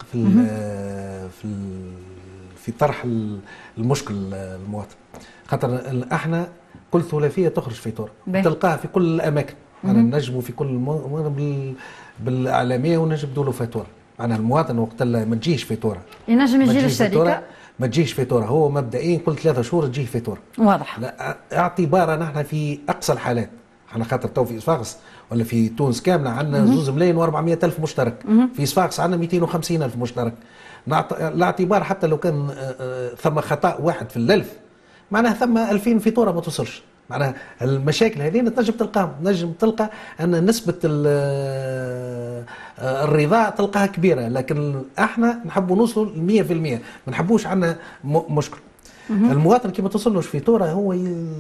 في طرح المشكل المواطن، خاطر احنا كل ثلاثيه تخرج فاتوره تلقاها في كل الاماكن. انا نجموا في كل بالاعلاميه ونجبدوا له فاتوره. أنا المواطن وقت ما تجيش فاتورة ينجم يجي للشركة ما تجيش فاتورة، هو مبدئيا كل 3 شهور تجيه فاتورة. واضح. لا اعتبارا نحن في أقصى الحالات، احنا خاطر تو في صفاقس ولا في تونس كاملة عندنا 2,400,000 مشترك، في صفاقس عندنا 250,000 مشترك. الاعتبار حتى لو كان ثم خطأ واحد في ال1000 معناها ثم 2000 فاتورة ما توصلش. معناها المشاكل هذه تنجم تلقاهم، تنجم تلقى ان نسبه الرضا تلقاها كبيره، لكن احنا نحبوا نوصلوا ل 100%، ما نحبوش عندنا مشكل. المواطن كي ما توصلوش فاتوره هو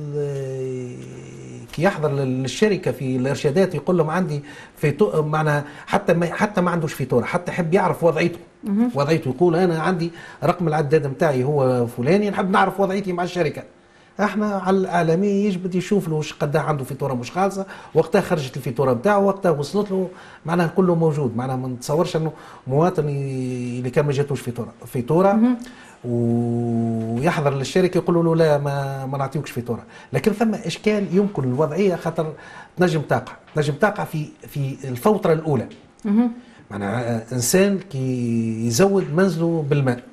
كي يحضر للشركه في الارشادات يقول لهم عندي فاتوره، معناها حتى ما عندوش فاتوره، حتى يحب يعرف وضعيته. وضعيته يقول انا عندي رقم العداد نتاعي هو فلاني، نحب نعرف وضعيتي مع الشركه. احنا على الاعلامي يجبد يشوف له واش قد عنده فاتوره مش خالصه، وقتها خرجت الفاتوره نتاعو، وقتها وصلت له، معناها كله موجود. معناها ما نتصورش انه مواطن اللي كان ما جاتوش فاتوره ويحضر للشركه يقولوا له لا ما نعطيوكش فاتوره. لكن ثم اشكال يمكن الوضعيه خاطر تنجم تقع في الفوتره الاولى. معناها انسان كي يزود منزله بالماء،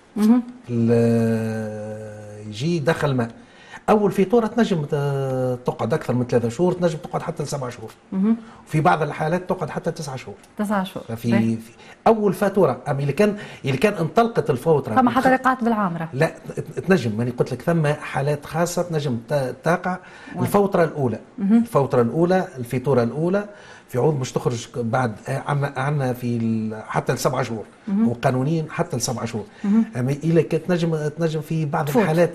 يجي يدخل ماء، اول فاتوره تنجم تقعد اكثر من 3 شهور، تنجم تقعد حتى 7 شهور، وفي بعض الحالات تقعد حتى 9 شهور. 9 شهور في اول فاتوره. اما اللي كان انطلقت الفوتره فما حتى رقات بالعامره، لا تنجم، ماني قلت لك ثم حالات خاصه تنجم تقع الفوتره الاولى. الفوتره الاولى، الفاتوره الاولى في عوض مش تخرج بعد عنا في حتى ل7 شهور، وقانونيا حتى ل7 شهور. اما الا كانت تنجم في بعض الحالات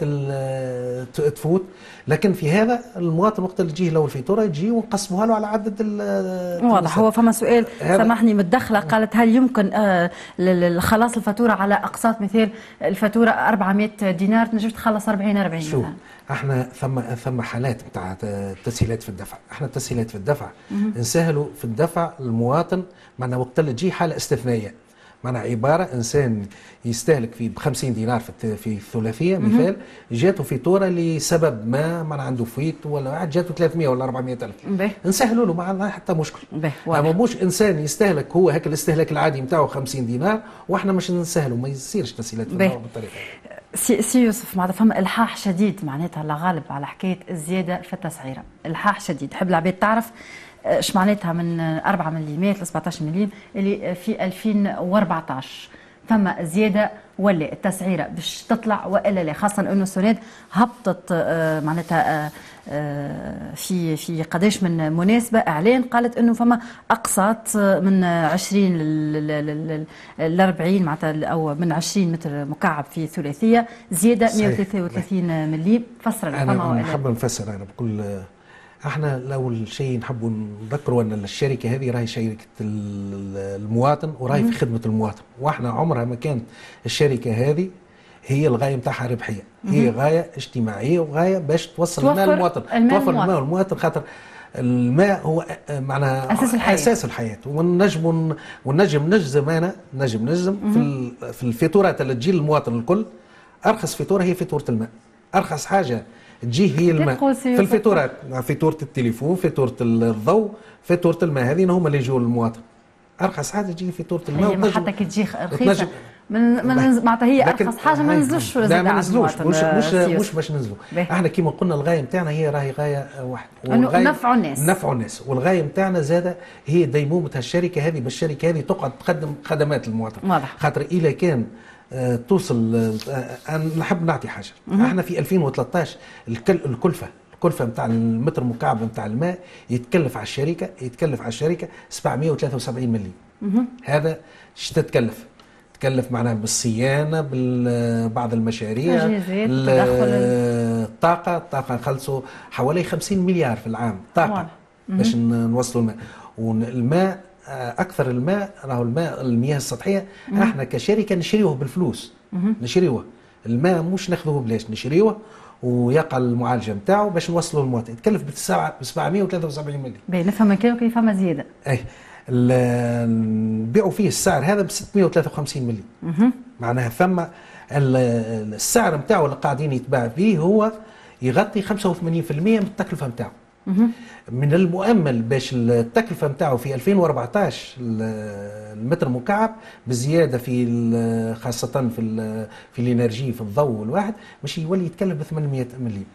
تفوت، لكن في هذا المواطن وقت اللي تجيه له الفاتوره يجي ونقسموها له على عدد. واضح. هو فما سؤال سامحني متدخله، قالت هل يمكن خلاص الفاتوره على اقساط؟ مثال الفاتوره 400 دينار تنجم تخلص 40 شوف احنا ثم حالات نتاع تسهيلات في الدفع. احنا التسهيلات في الدفع نسهلوا في الدفع للمواطن، معناها وقت اللي تجي حاله استثنائيه، معناها عباره انسان يستهلك في ب 50 دينار في الثلاثيه مثال، جاته فاتوره لسبب ما عنده فيت ولا واحد جاته 300 ولا 400 الف، نسهلوا له، ما عندنا حتى مشكل. اما مش انسان يستهلك هو هيك الاستهلاك العادي نتاعو 50 دينار واحنا مش نسهلوا، ما يصيرش تسهيلات بالطريقه. سي يوسف، معناتها فما الحاح شديد معناتها لا غالب على حكايه الزياده في التسعيره، الحاح شديد. حب العباد تعرف ايش معناتها من 4 ملم ل 17 ملم اللي في 2014 فما زياده ولا التسعيره باش تطلع والا لا، خاصه انه السناد هبطت معناتها في قداش من مناسبه اعلان قالت انه فما اقساط من 20 ل 40 معناتها او من 20 متر مكعب في ثلاثيه زياده 133 ملم. فسر انا نحب نفسر. انا بقول احنا اول شيء نحبوا نذكروا ان الشركه هذه راهي شركه المواطن وراهي في خدمه المواطن، واحنا عمرها ما كانت الشركه هذه هي الغايه نتاعها ربحيه، هي غايه اجتماعيه وغايه باش توصل الماء للمواطن، توفر الماء للمواطن، خاطر الماء هو معناها اساس الحياه. ونجم نجزم في الفاتورات اللي تجي للمواطن الكل. ارخص فاتوره هي فاتوره الماء، ارخص حاجه تجي هي الماء في الفاتورات، فاتوره التليفون، فاتوره الضوء، فاتوره الماء، هذين هما اللي يجوا للمواطن. ارخص حاجه تجي فاتوره الماء. حتى كي تجي رخيصه معناتها هي ارخص حاجه ما ننزلوش. لا ما ننزلوش، مش باش ننزلوا. احنا كيما قلنا الغايه نتاعنا هي راهي غايه واحده، انه نفع الناس. والغايه نتاعنا زاده هي ديمومه الشركه هذه، بالشركه هذه تقعد تقدم خدمات للمواطن. واضح. خاطر الى كان توصل، انا نحب نعطي حاجه. احنا في 2013 الكلفه نتاع المتر مكعب نتاع الماء يتكلف على الشركه 773 مليم. هذا ايش تتكلف معناها بالصيانه، ببعض المشاريع، الطاقه خلصوا حوالي 50 مليار في العام طاقه باش نوصلوا الماء. والماء اكثر الماء راهو المياه السطحيه احنا كشركه نشريوه بالفلوس، نشريوه الماء مش ناخذوه بلاش، نشريوه ويقع المعالجه نتاعو باش نوصلوا للمواطن، يتكلف ب 773 مليون. باهي نفهم من كلامك فما زياده. نبيعوا فيه السعر هذا ب 653 مليون. معناها ثم السعر نتاعو اللي قاعدين يتباع به هو يغطي 85% من التكلفه نتاعو. من المؤمل باش التكلفه نتاعو في 2014 المتر مكعب بزياده في خاصه في الانرجي في الضوء والواحد باش يولي يتكلف ب 800 مليون.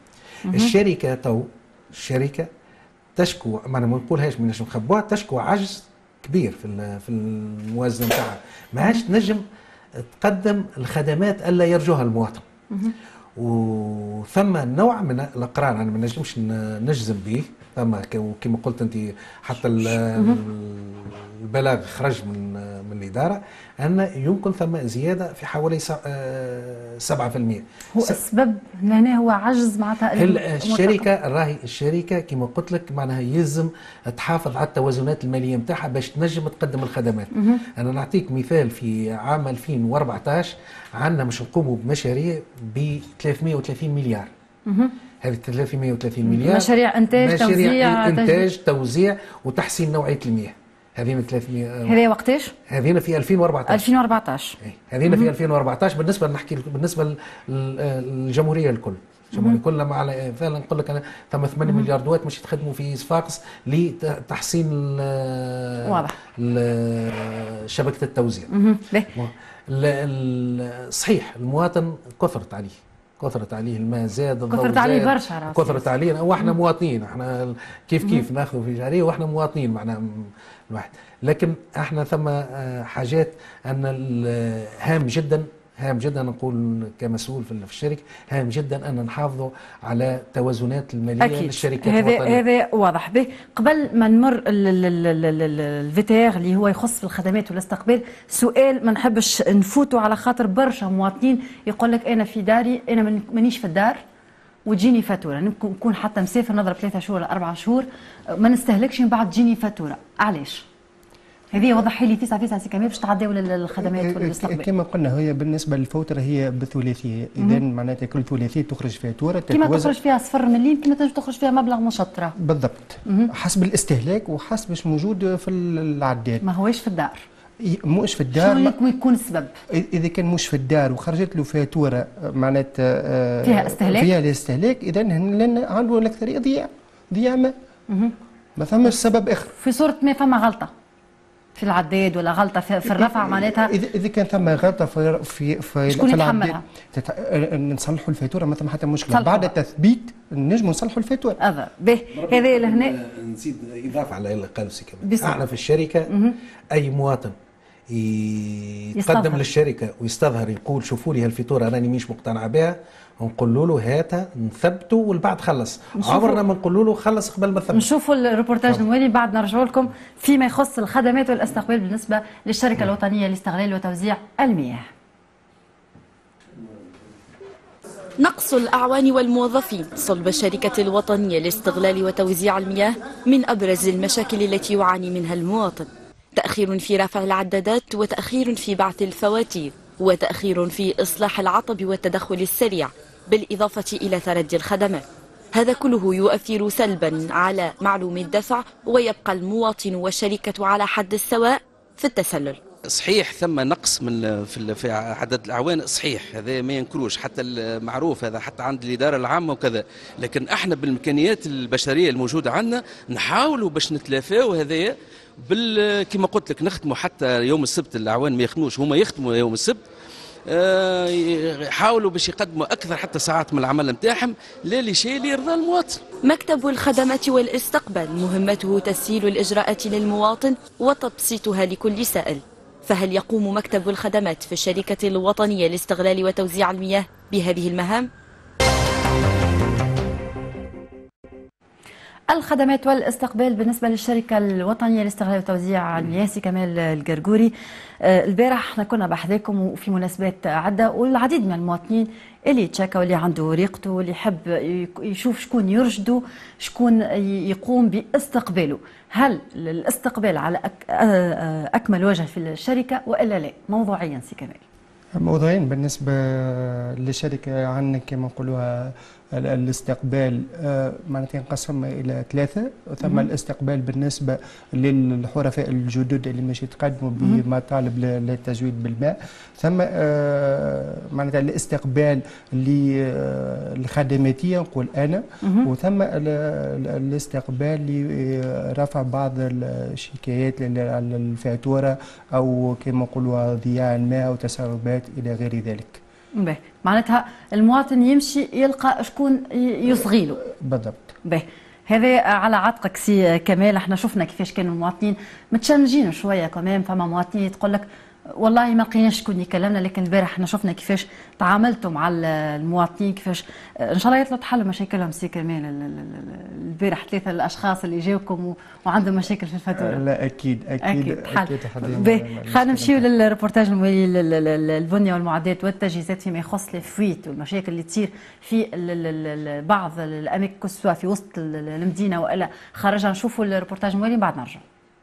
الشركه تشكو، ما نقولهاش مناش نخبوها، تشكو عجز كبير في الموازنه نتاعها، ما عادش تنجم تقدم الخدمات الا يرجوها المواطن. وثم نوع من الاقرار انا ما نجمش نجزم به، ثم كما قلت انت حتى البلاغ خرج من الاداره ان يمكن ثم زياده في حوالي 7%. هو السبب هنا هو عجز معناتها الشركه كما قلت لك معناها يلزم تحافظ على التوازنات الماليه نتاعها باش تنجم تقدم الخدمات. انا نعطيك مثال، في عام 2014 عندنا باش نقوموا بمشاريع ب 330 مليار. هذه 330 مليار مشاريع انتاج توزيع وتحسين نوعيه المياه. هذين 300. هذه وقتاش؟ هذين في 2014. 2014 هذين في 2014 بالنسبه نحكي بالنسبه للجمهوريه الكل. الجمهوريه كلها مع فعلا نقول لك انا ثم 8 مليار دوات مش يتخدموا في صفاقس لتحسين واضح شبكه التوزيع. صحيح المواطن كثرت عليه الماء زاد، الضوء كثرت عليه برشا، كثرت علينا واحنا مواطنين، احنا كيف ناخذ في جاريه واحنا مواطنين معنا الواحد، لكن احنا ثم حاجات ان هام جدا نقول كمسؤول في الشركه، هام جدا ان نحافظوا على التوازنات الماليه للشركات الوطنيه. هذا واضح به. قبل ما نمر الفيتير اللي هو يخص في الخدمات والاستقبال، سؤال ما نحبش نفوتوا على خاطر برشا مواطنين يقول لك انا في داري، انا مانيش في الدار وتجيني فاتوره، نكون حتى مسافر نضرب 3 شهور ولا 4 شهور ما نستهلكش، من بعد تجيني فاتوره، علاش؟ هذه وضح لي فيسع سي كمان باش تعداو للخدمات والاستقبال. كما قلنا هي بالنسبه للفوتره هي بثلاثيه، اذا معناتها كل ثلاثيه تخرج فاتوره كما تخرج فيها صفر مليم، كما تخرج فيها مبلغ مشطره بالضبط حسب الاستهلاك وحسب اش موجود في العداد. ما هوش في الدار، مش في الدار. شنو يكون السبب؟ اذا كان مش في الدار وخرجت له فاتوره معناتها فيها الاستهلاك، اذا لان عنده الاكثريه ضياع ماء. ما ثمش سبب اخر. في صوره ما فما غلطه في العداد ولا غلطه في الرفع معناتها، اذا كان ثم غلطه في شكون يتحملها؟ نصلحوا الفاتوره ما ثم حتى مشكله، بعد التثبيت نجموا نصلحوا الفاتوره. هذا لهنا نزيد اضافه على اللي قالوا سي كمان. احنا في الشركه اي مواطن يتقدم للشركه ويستظهر يقول شوفوا لي هالفاتوره راني مش مقتنع بها، نقول له هاتها نثبتوا والبعد خلص، عمرنا ما نقول له خلص قبل ما تثبت. نشوفوا الروبورتاج الموالي بعد نرجعوا لكم فيما يخص الخدمات والاستقبال بالنسبه للشركه الوطنيه لاستغلال وتوزيع المياه. نقص الأعوان والموظفين صلب الشركة الوطنية لاستغلال وتوزيع المياه من أبرز المشاكل التي يعاني منها المواطن. تأخير في رفع العدادات، وتأخير في بعث الفواتير، وتأخير في إصلاح العطب والتدخل السريع، بالإضافة إلى تردي الخدمات. هذا كله يؤثر سلبا على معلوم الدفع، ويبقى المواطن والشركة على حد السواء في التسلل. صحيح ثم نقص في عدد الاعوان، صحيح هذا ما ينكروش، حتى المعروف هذا حتى عند الاداره العامه وكذا، لكن احنا بالامكانيات البشريه الموجوده عندنا نحاولوا باش نتلافاو هذايا كما قلت لك، نخدموا حتى يوم السبت، الاعوان ما يخدموش، هما يخدموا يوم السبت، يحاولوا باش يقدموا اكثر حتى ساعات من العمل نتاعهم، لا لشيء اللي يرضى المواطن. مكتب الخدمات والاستقبال مهمته تسهيل الاجراءات للمواطن وتبسيطها لكل سائل. فهل يقوم مكتب الخدمات في الشركة الوطنية لاستغلال وتوزيع المياه بهذه المهام؟ الخدمات والاستقبال بالنسبة للشركة الوطنية لاستغلال وتوزيع المياه، سي كمال القرقوري. البارح احنا كنا بحذاكم وفي مناسبات عدة، والعديد من المواطنين اللي يتشاكى واللي عنده ريقته واللي يحب يشوف شكون يرشده، شكون يقوم باستقباله. هل الاستقبال على أكمل وجه في الشركة وإلا لا؟ موضوعيا سي كمال. موضوعين بالنسبة للشركة عندنا كما نقولوها الاستقبال معناتها ينقسم إلى 3، ثم الاستقبال بالنسبة للحرفاء الجدد اللي مش يتقدموا بمطالب للتزويد بالماء، ثم معناتها الاستقبال الخدماتية نقول أنا، وثم الاستقبال لرفع بعض الشكايات على الفاتورة أو كما نقولوا ضياع الماء وتسربات إلى غير ذلك. باهي، معناتها المواطن يمشي يلقى شكون يصغي له. بالضبط. باهي، هذا على عاتقك سي كمال. احنا شفنا كيفاش كانوا المواطنين متشنجين شويه كمان، فما مواطنين تقول لك والله ما لقيناش شكون يكلمنا، لكن البارح احنا شفنا كيفاش تعاملتوا مع المواطنين، كيفاش ان شاء الله يطلعوا تحلوا مشاكلهم. سي كمال البارح 3 الاشخاص اللي جاوكم وعندهم مشاكل في الفاتوره. لا اكيد خلينا نمشيو للريبورتاج الموالي البنيه والمعدات والتجهيزات فيما يخص الفويت والمشاكل اللي تصير في بعض الاماكن سواء في وسط المدينه والا خارجها. نشوفوا الريبورتاج الموالي بعد نرجع.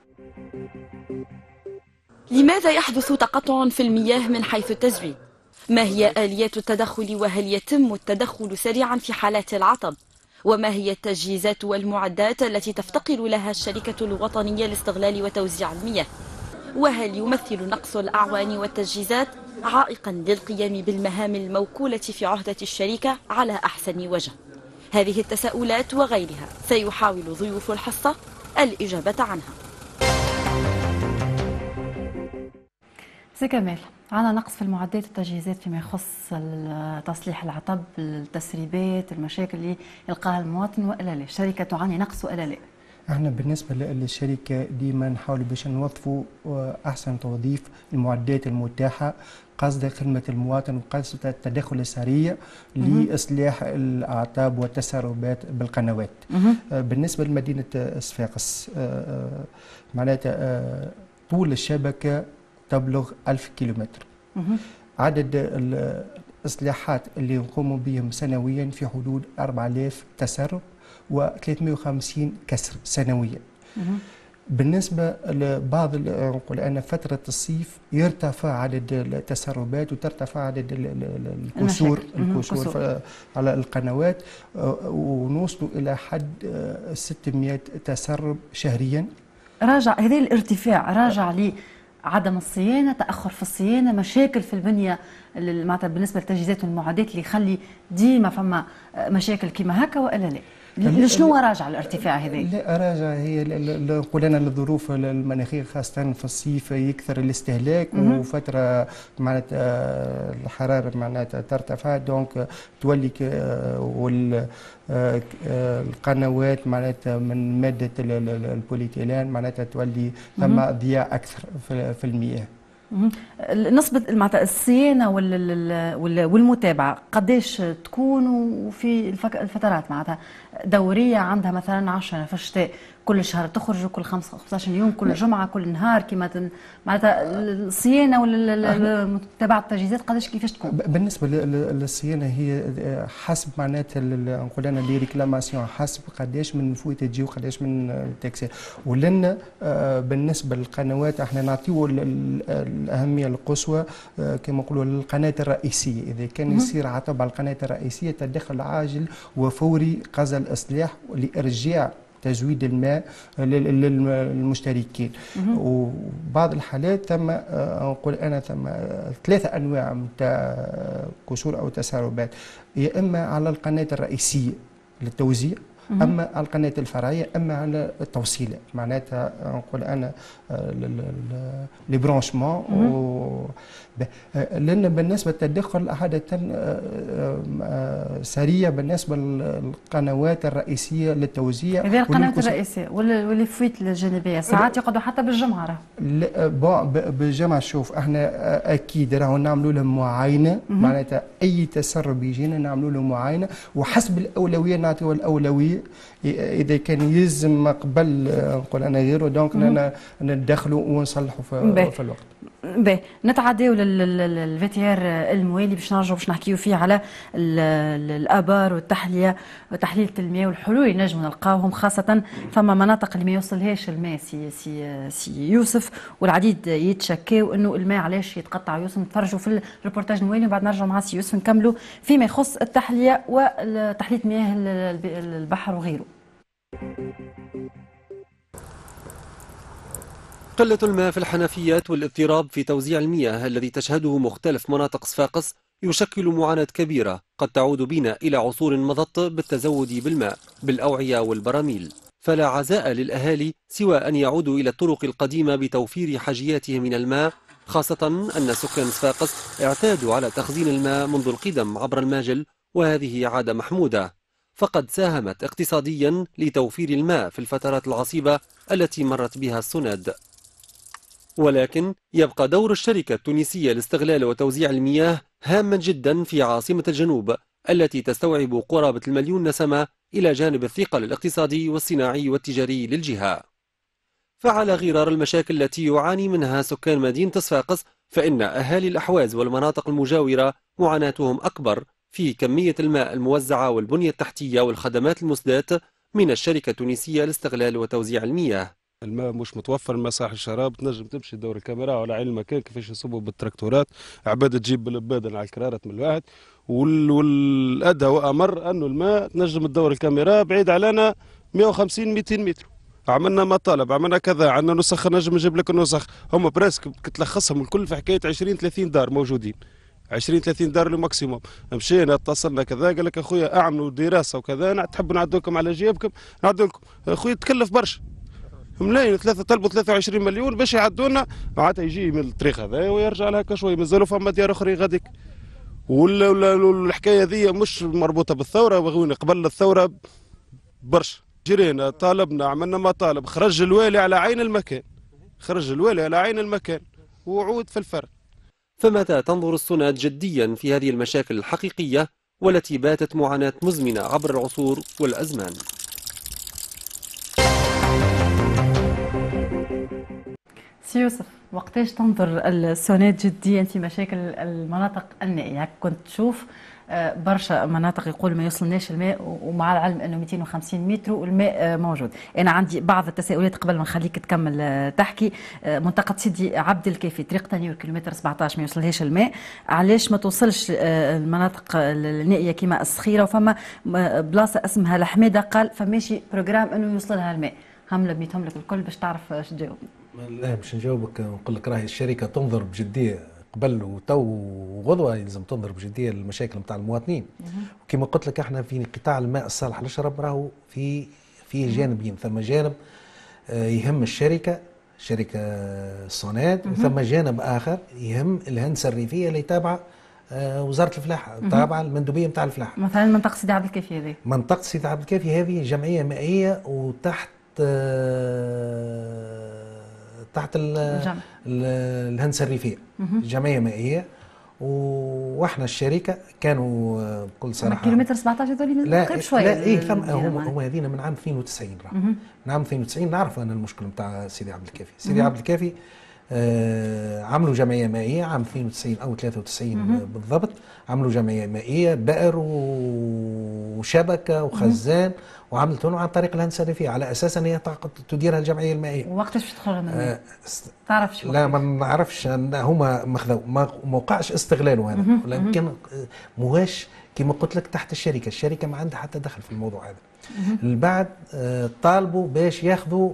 لماذا يحدث تقطع في المياه من حيث التزويد؟ ما هي آليات التدخل وهل يتم التدخل سريعا في حالات العطب؟ وما هي التجهيزات والمعدات التي تفتقر لها الشركة الوطنية لاستغلال وتوزيع المياه؟ وهل يمثل نقص الأعوان والتجهيزات عائقا للقيام بالمهام الموكولة في عهدة الشركة على أحسن وجه؟ هذه التساؤلات وغيرها سيحاول ضيوف الحصة الإجابة عنها. سي كمال، عندنا نقص في المعدات والتجهيزات فيما يخص تصليح العطب، التسريبات، المشاكل اللي يلقاها المواطن والا لا؟ الشركه تعاني نقص والا لا؟ احنا بالنسبه للشركه ديما نحاول باش نوظفوا احسن توظيف المعدات المتاحه قصد خدمه المواطن وقصد التدخل السريع لاصلاح الاعطاب والتسربات بالقنوات. بالنسبه لمدينه صفاقس معناتها طول الشبكه تبلغ 1000 كيلومتر. عدد الإصلاحات اللي نقوم بهم سنويا في حدود 4000 تسرب و350 كسر سنويا. بالنسبة لبعض نقول أن فترة الصيف يرتفع عدد التسربات وترتفع عدد الكسور على القنوات ونوصلوا إلى حد 600 تسرب شهريا. راجع هذا الارتفاع راجع لي عدم الصيانه، تاخر في الصيانه، مشاكل في البنيه معناتها بالنسبه للتجهيزات والمعدات اللي يخلي ديما فما مشاكل كيما هكا والا لا؟ شنو راجع الارتفاع هذا؟ لا راجع هي نقول انا للظروف المناخيه خاصه في الصيف يكثر الاستهلاك وفتره معناتها الحراره معناتها ترتفع دونك تولي القنوات معناتها من ماده البوليتيلان معناتها تولي ثم ضياع اكثر في المياه. نسبة معناتها الصيانة والمتابعة قداش تكون وفي الفترات معناتها دورية عندها مثلا 10 في الشتاء كل شهر تخرج كل 15 يوم كل جمعة كل نهار كما معناتها الصيانة ومتابعة التجهيزات قداش كيفاش تكون؟ بالنسبة للصيانة هي حسب معناتها نقول أنا لي ريكلاماسيون حسب قداش من فويت تجي وقداش من التاكسي ولنا بالنسبة للقنوات احنا نعطيو الأهمية القصوى كما نقولوا للقناة الرئيسية. إذا كان يصير عطب على القناة الرئيسية تدخل عاجل وفوري قصد الإصلاح لإرجاع تزويد الماء للمشتركين. وبعض الحالات ثم نقول انا ثم 3 انواع من كسور او تسربات، يا اما على القناه الرئيسيه للتوزيع اما على القناه الفرعيه اما على التوصيله معناتها نقول انا لي برونشمون. لان بالنسبه للتدخل عاده سريع بالنسبه للقنوات الرئيسيه للتوزيع. هذه القنوات الرئيسيه واللي فويت الجانبيه ساعات يقعدوا حتى بالجمعه. لا بالجمعه شوف احنا اكيد راهو نعملوا لهم معاينه معناتها اي تسرب يجينا نعملوا له معاينه وحسب الاولويه نعطيو الاولويه. اذا كان يلزم قبل نقول انا غيره دونك ندخلوا ونصلحوا في الوقت. باهي نتعداو للفيتيار الموالي باش نرجعوا باش نحكيو فيه على الابار والتحليه وتحليل المياه والحلول اللي نجموا نلقاوهم خاصه فما مناطق اللي ما يوصلهاش الماء سي يوسف والعديد يتشكاو انه الماء علاش يتقطع. يوسف نتفرجوا في الريبورتاج الموالي وبعد نرجعوا مع سي يوسف نكملوا فيما يخص التحليه وتحليه مياه البحر وغيره. قلة الماء في الحنفيات والاضطراب في توزيع المياه الذي تشهده مختلف مناطق صفاقس يشكل معاناة كبيرة قد تعود بنا إلى عصور مضت بالتزود بالماء بالأوعية والبراميل. فلا عزاء للأهالي سوى أن يعودوا إلى الطرق القديمة بتوفير حاجياتهم من الماء، خاصة أن سكان صفاقس اعتادوا على تخزين الماء منذ القدم عبر الماجل، وهذه عادة محمودة فقد ساهمت اقتصاديا لتوفير الماء في الفترات العصيبة التي مرت بها السناد. ولكن يبقى دور الشركة التونسية لاستغلال وتوزيع المياه هاما جدا في عاصمة الجنوب التي تستوعب قرابة 1,000,000 نسمة إلى جانب الثقل الاقتصادي والصناعي والتجاري للجهة. فعلى غرار المشاكل التي يعاني منها سكان مدينة صفاقس، فإن أهالي الأحواز والمناطق المجاورة معاناتهم أكبر في كمية الماء الموزعة والبنية التحتية والخدمات المسداة من الشركة التونسية لاستغلال وتوزيع المياه. الماء مش متوفر، الماء صالح للشراب، تنجم تمشي دور الكاميرا ولا عين المكان كيفاش يصبوا بالتراكتورات، عباد تجيب بالبادن على الكرارات من الواحد، والأدهى وأمر أنه الماء تنجم تدور الكاميرا بعيد علينا 150 200 متر. عملنا مطالب، عملنا كذا، عندنا نسخ نجم نجيب لك النسخ، هم بريسك تلخصهم الكل في حكايه 20 30 دار موجودين، 20 30 دار لو ماكسيموم. مشينا اتصلنا كذا، قال لك اخويا اعملوا دراسه وكذا، تحبوا نعدوكم على جيبكم نعدوا لكم. اخويا تكلف برشا، ملايين، طلبوا 23 مليون باش يعدونا، معناتها يجي من الطريق هذا ويرجع لها هكا شويه، مازالوا فما ديار اخرين غاديك. والحكايه ذي مش مربوطه بالثوره، وغوين قبل الثوره برشا. جرينا طالبنا، عملنا مطالب، خرج الوالي على عين المكان، خرج الوالي على عين المكان، وعود في الفرق. فمتى تنظر السناد جديا في هذه المشاكل الحقيقية والتي باتت معاناة مزمنة عبر العصور والأزمان؟ سي يوسف، وقتاش تنظر السناد جديا في مشاكل المناطق النائية؟ كنت تشوف برشا مناطق يقول ما يوصلناش الماء، ومع العلم انه 250 متر والماء موجود. انا عندي بعض التساؤلات قبل ما نخليك تكمل تحكي. منطقه سيدي عبد الكافي طريق تنيور كيلومتر 17 ما يوصلهاش الماء، علاش ما توصلش المناطق النائيه كما الصخيره؟ وفما بلاصه اسمها الحميده قال فماشي بروجرام انه يوصلها الماء. هم لبيتهم لك الكل باش تعرف اش تجاوب. لا باش نجاوبك ونقول لك راهي الشركه تنظر بجديه قبل وتو وغدوه، يلزم تنظر بجديه المشاكل نتاع المواطنين. وكما قلت لك احنا في قطاع الماء الصالح للشرب راهو فيه جانبين، ثم جانب يهم الشركه الصناد، وثم جانب اخر يهم الهندسه الريفيه اللي تابعه وزاره الفلاحه، تابعه المندوبيه نتاع الفلاحه. مثلا منطقه سيدي عبد الكافي هذه، منطقه سيدي عبد الكافي هذه جمعيه مائيه وتحت الهندسه الريفيه، جمعيه مائيه. واحنا الشركه كانوا بكل صراحه كيلومتر 17 هذول قريب شويه. لا ايه ثم هم هذين من عام 92 من عام 92 نعرف ان المشكل نتاع سيدي عبد الكافي. سيدي عبد الكافي عملوا جمعيه مائيه عام 92 او 93 بالضبط، عملوا جمعيه مائيه بئر وشبكه وخزان، وعملتهم عن طريق الهندسه الريفيه على اساس ان هي تديرها الجمعيه المائيه. وقتاش باش تخرج منها؟ تعرفش؟ لا ما نعرفش، هما مخذوا ما وقعش استغلاله هذا، ولكن مواش كما قلت لك تحت الشركه ما عندها حتى دخل في الموضوع هذا. البعد طالبوا باش ياخذوا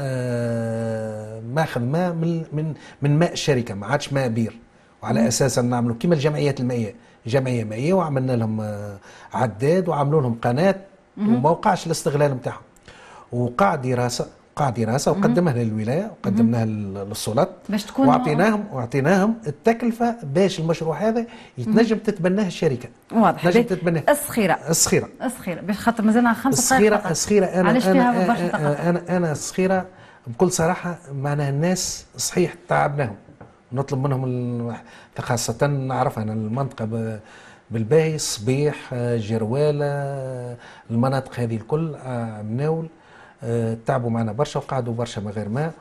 ماخذ ماء من ماء الشركه، ما عادش ماء بير، وعلى اساس ان نعملوا كما الجمعيات المائيه، جمعيه مائيه وعملنا لهم عداد وعملوا لهم قناه، وما وقعش الاستغلال نتاعهم. وقع دراسه وقدمها للولايه وقدمناها للسلطات باش تكون واعطيناهم التكلفه باش المشروع هذا يتنجم تتبناه الشركه. واضح. تنجم تتبناه الصخيره باش خاطر مازلنا 5 دقائق. الصخيره انا الصخيره بكل صراحه معناها الناس صحيح تعبناهم، نطلب منهم خاصه نعرف انا المنطقه بالباهي، الصبيح، جرواله، المناطق هذه الكل مناول تعبوا معنا برشا وقعدوا برشا من غير ماء.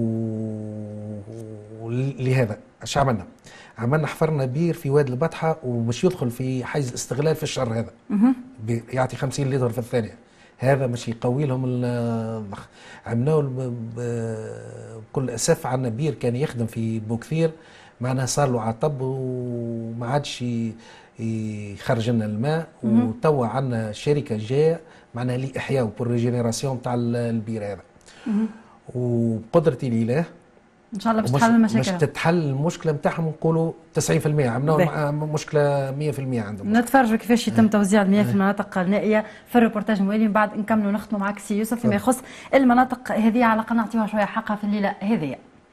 ولهذا اش عملنا؟ عملنا حفرنا بير في وادي البطحه ومش يدخل في حيز الاستغلال في الشهر هذا، يعطي 50 لتر في الثانيه، هذا مش يقوي لهم الضخ. عملناه بكل اسف. عندنا بير كان يخدم في بوكثير، معناها صار له عطب وما عادش يخرج لنا الماء، وتوا عندنا شركه جايه معناها لاحياء وبور ريجينيراسيون تاع البير هذا. وبقدره الاله ان شاء الله باش تتحل المشاكل، باش تتحل المشكله نتاعهم، نقولوا 90%، عملنا مشكله 100% عندهم. نتفرجوا كيفاش يتم توزيع المياه في المناطق النائيه في الريبورتاج الموالي، من بعد نكملوا نختموا معك سي يوسف فيما يخص المناطق هذه، على الاقل نعطيوها شويه حقها في الليله هذه.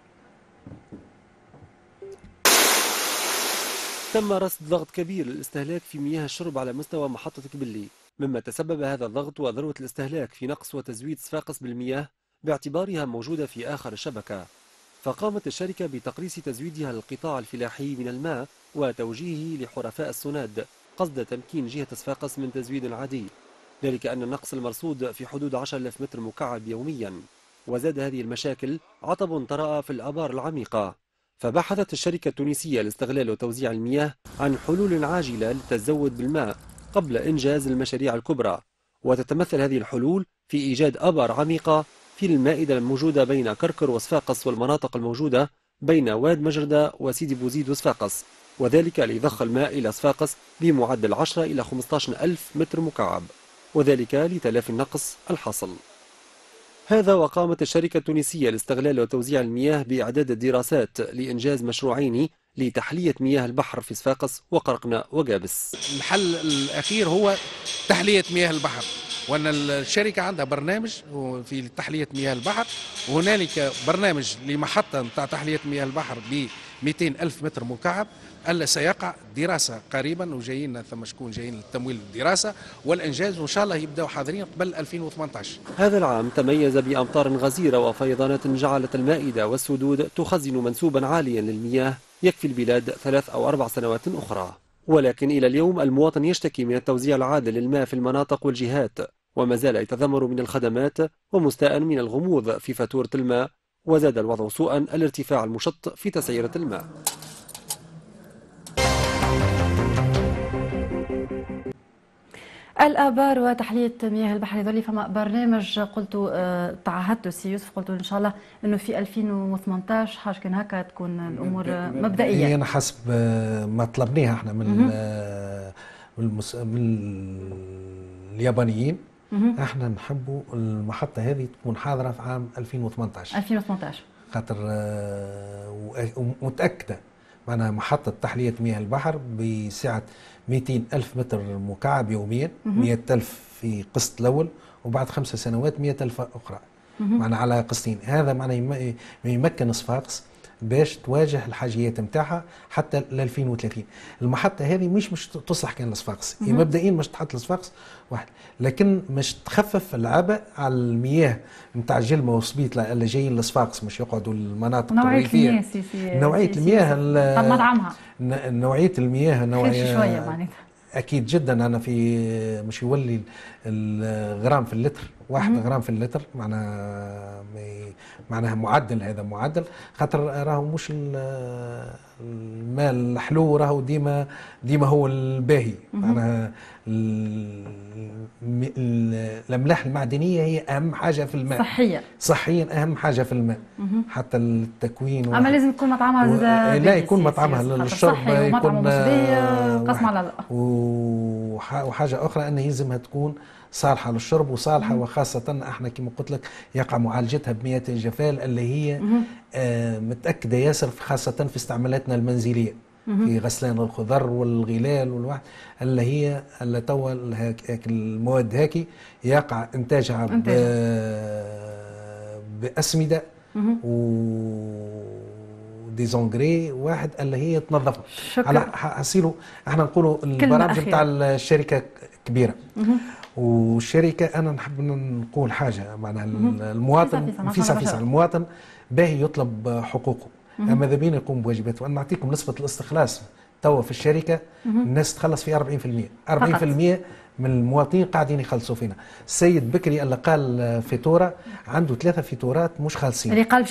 تم رصد ضغط كبير للاستهلاك في مياه الشرب على مستوى محطة كبلي، مما تسبب هذا الضغط وذروة الاستهلاك في نقص وتزويد صفاقس بالمياه باعتبارها موجودة في آخر الشبكة. فقامت الشركة بتقليص تزويدها للقطاع الفلاحي من الماء وتوجيهه لحرفاء السناد قصد تمكين جهة صفاقس من تزويد عادي، ذلك أن النقص المرصود في حدود 10,000 متر مكعب يوميا. وزاد هذه المشاكل عطب طرأ في الآبار العميقة، فبحثت الشركة التونسية لاستغلال وتوزيع المياه عن حلول عاجلة للتزود بالماء قبل إنجاز المشاريع الكبرى، وتتمثل هذه الحلول في إيجاد آبار عميقة في المائدة الموجودة بين كركر وصفاقس والمناطق الموجودة بين واد مجردة وسيدي بوزيد وصفاقس، وذلك لضخ الماء إلى صفاقس بمعدل 10 إلى 15,000 متر مكعب، وذلك لتلافي النقص الحاصل. هذا وقامت الشركة التونسية لاستغلال وتوزيع المياه بإعداد الدراسات لإنجاز مشروعين لتحلية مياه البحر في صفاقس وقرقنة وجابس. الحل الأخير هو تحلية مياه البحر، وأن الشركة عندها برنامج في تحلية مياه البحر، وهنالك برنامج لمحطة نتاع تحلية مياه البحر ب 200,000 متر مكعب ألا سيقع دراسة قريبا، وجايين ثم شكون جايين للتمويل الدراسة والإنجاز، وإن شاء الله يبدأوا حاضرين قبل 2018. هذا العام تميز بأمطار غزيرة وفيضانات جعلت المائدة والسدود تخزن منسوبا عاليا للمياه يكفي البلاد 3 أو 4 سنوات أخرى. ولكن إلى اليوم المواطن يشتكي من التوزيع العادل للماء في المناطق والجهات، وما زال يتذمر من الخدمات ومستاء من الغموض في فاتورة الماء، وزاد الوضع سوءا الارتفاع المشط في تسعيرة الماء. الآبار وتحلية مياه البحر ذولي، فما برنامج قلت تعهدت سي يوسف، قلت إن شاء الله إنه في 2018 حاجة كان هكا تكون الأمور مبدئية. أنا حسب ما طلبناها احنا من اليابانيين، احنا نحبوا المحطة هذه تكون حاضرة في عام 2018. 2018 خاطر متأكدة معناها محطة تحلية مياه البحر بسعة 200,000 متر مكعب يوميا، 100,000 في قسط الأول، وبعد 5 سنوات 100,000 أخرى، معناها على قسطين. هذا معناه يمكن صفاقس باش تواجه الحاجيات نتاعها حتى ل 2030. المحطة هذه مش تصلح كان لصفاقس، هي مبدئيا مش تحط لصفاقس واحد، لكن مش تخفف العبء على المياه نتاع جلمة وصبيطلة اللي جايين لصفاقس، مش يقعدوا المناطق الريفية. نوعية المياه مطعمها، نوعية المياه نوعية شوية معناتها اكيد جدا. انا في مش يولي الغرام في اللتر، 1 غرام في اللتر، معناها معدل، هذا معدل، خاطر راهو مش الماء الحلو راهو ديما هو الباهي، معناها الاملاح المعدنيه هي اهم حاجه في الماء، صحيا اهم حاجه في الماء، حتى التكوين. اما لازم يكون مطعمها لا يكون مطعمها للشرب، يكون قسم على لا. وحاجه اخرى انه يلزمها تكون صالحه للشرب وصالحه، وخاصه احنا كما قلت لك يقع معالجتها بمياه الجفال اللي هي متاكده ياسر، خاصه في استعمالاتنا المنزليه في غسلان الخضر والغلال والواحد، اللي هي اللي توا المواد هاكي يقع انتاجها باسمده ديزونغري واحد اللي هي تنظفها. على حصيلوا احنا نقولوا البرامج نتاع الشركه كبيره، والشركه انا نحب نقول حاجه، معناها المواطن فيصل المواطن باهي يطلب حقوقه، اما ذا بين يقوم بواجباته. وانا نعطيكم نسبه الاستخلاص توا في الشركه الناس تخلص في 40%، 40% من المواطنين قاعدين يخلصوا فينا. السيد بكري اللي قال فاتوره عنده 3 فاتورات مش خالصين، اللي قال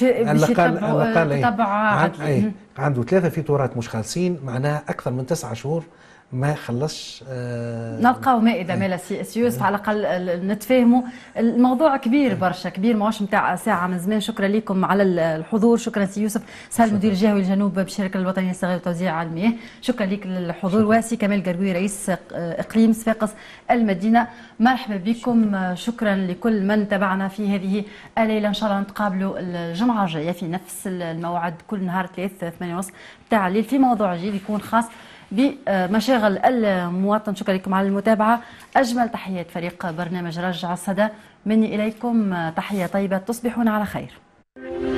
عنده 3 فاتورات مش خالصين، معناها اكثر من 9 شهور ما خلصش. نلقاو مائده مالا سي يوسف، على الاقل نتفاهموا. الموضوع كبير برشا، كبير ماهوش نتاع ساعه من زمان. شكرا لكم على الحضور، شكرا سي يوسف سهل المدير الجهوي الجنوب بالشركه الوطنيه للصغير وتوزيع المياه، شكرا لك للحضور. واسي كمال قرقوي رئيس اقليم صفاقس المدينه، مرحبا بكم. شكرا لكل من تابعنا في هذه الليله، ان شاء الله نتقابلوا الجمعه الجايه في نفس الموعد كل نهار 3 8:30 تاع الليل في موضوع جديد يكون خاص بمشاغل المواطن. شكرا لكم على المتابعة، أجمل تحيات فريق برنامج رجع الصدى مني إليكم، تحية طيبة، تصبحون على خير.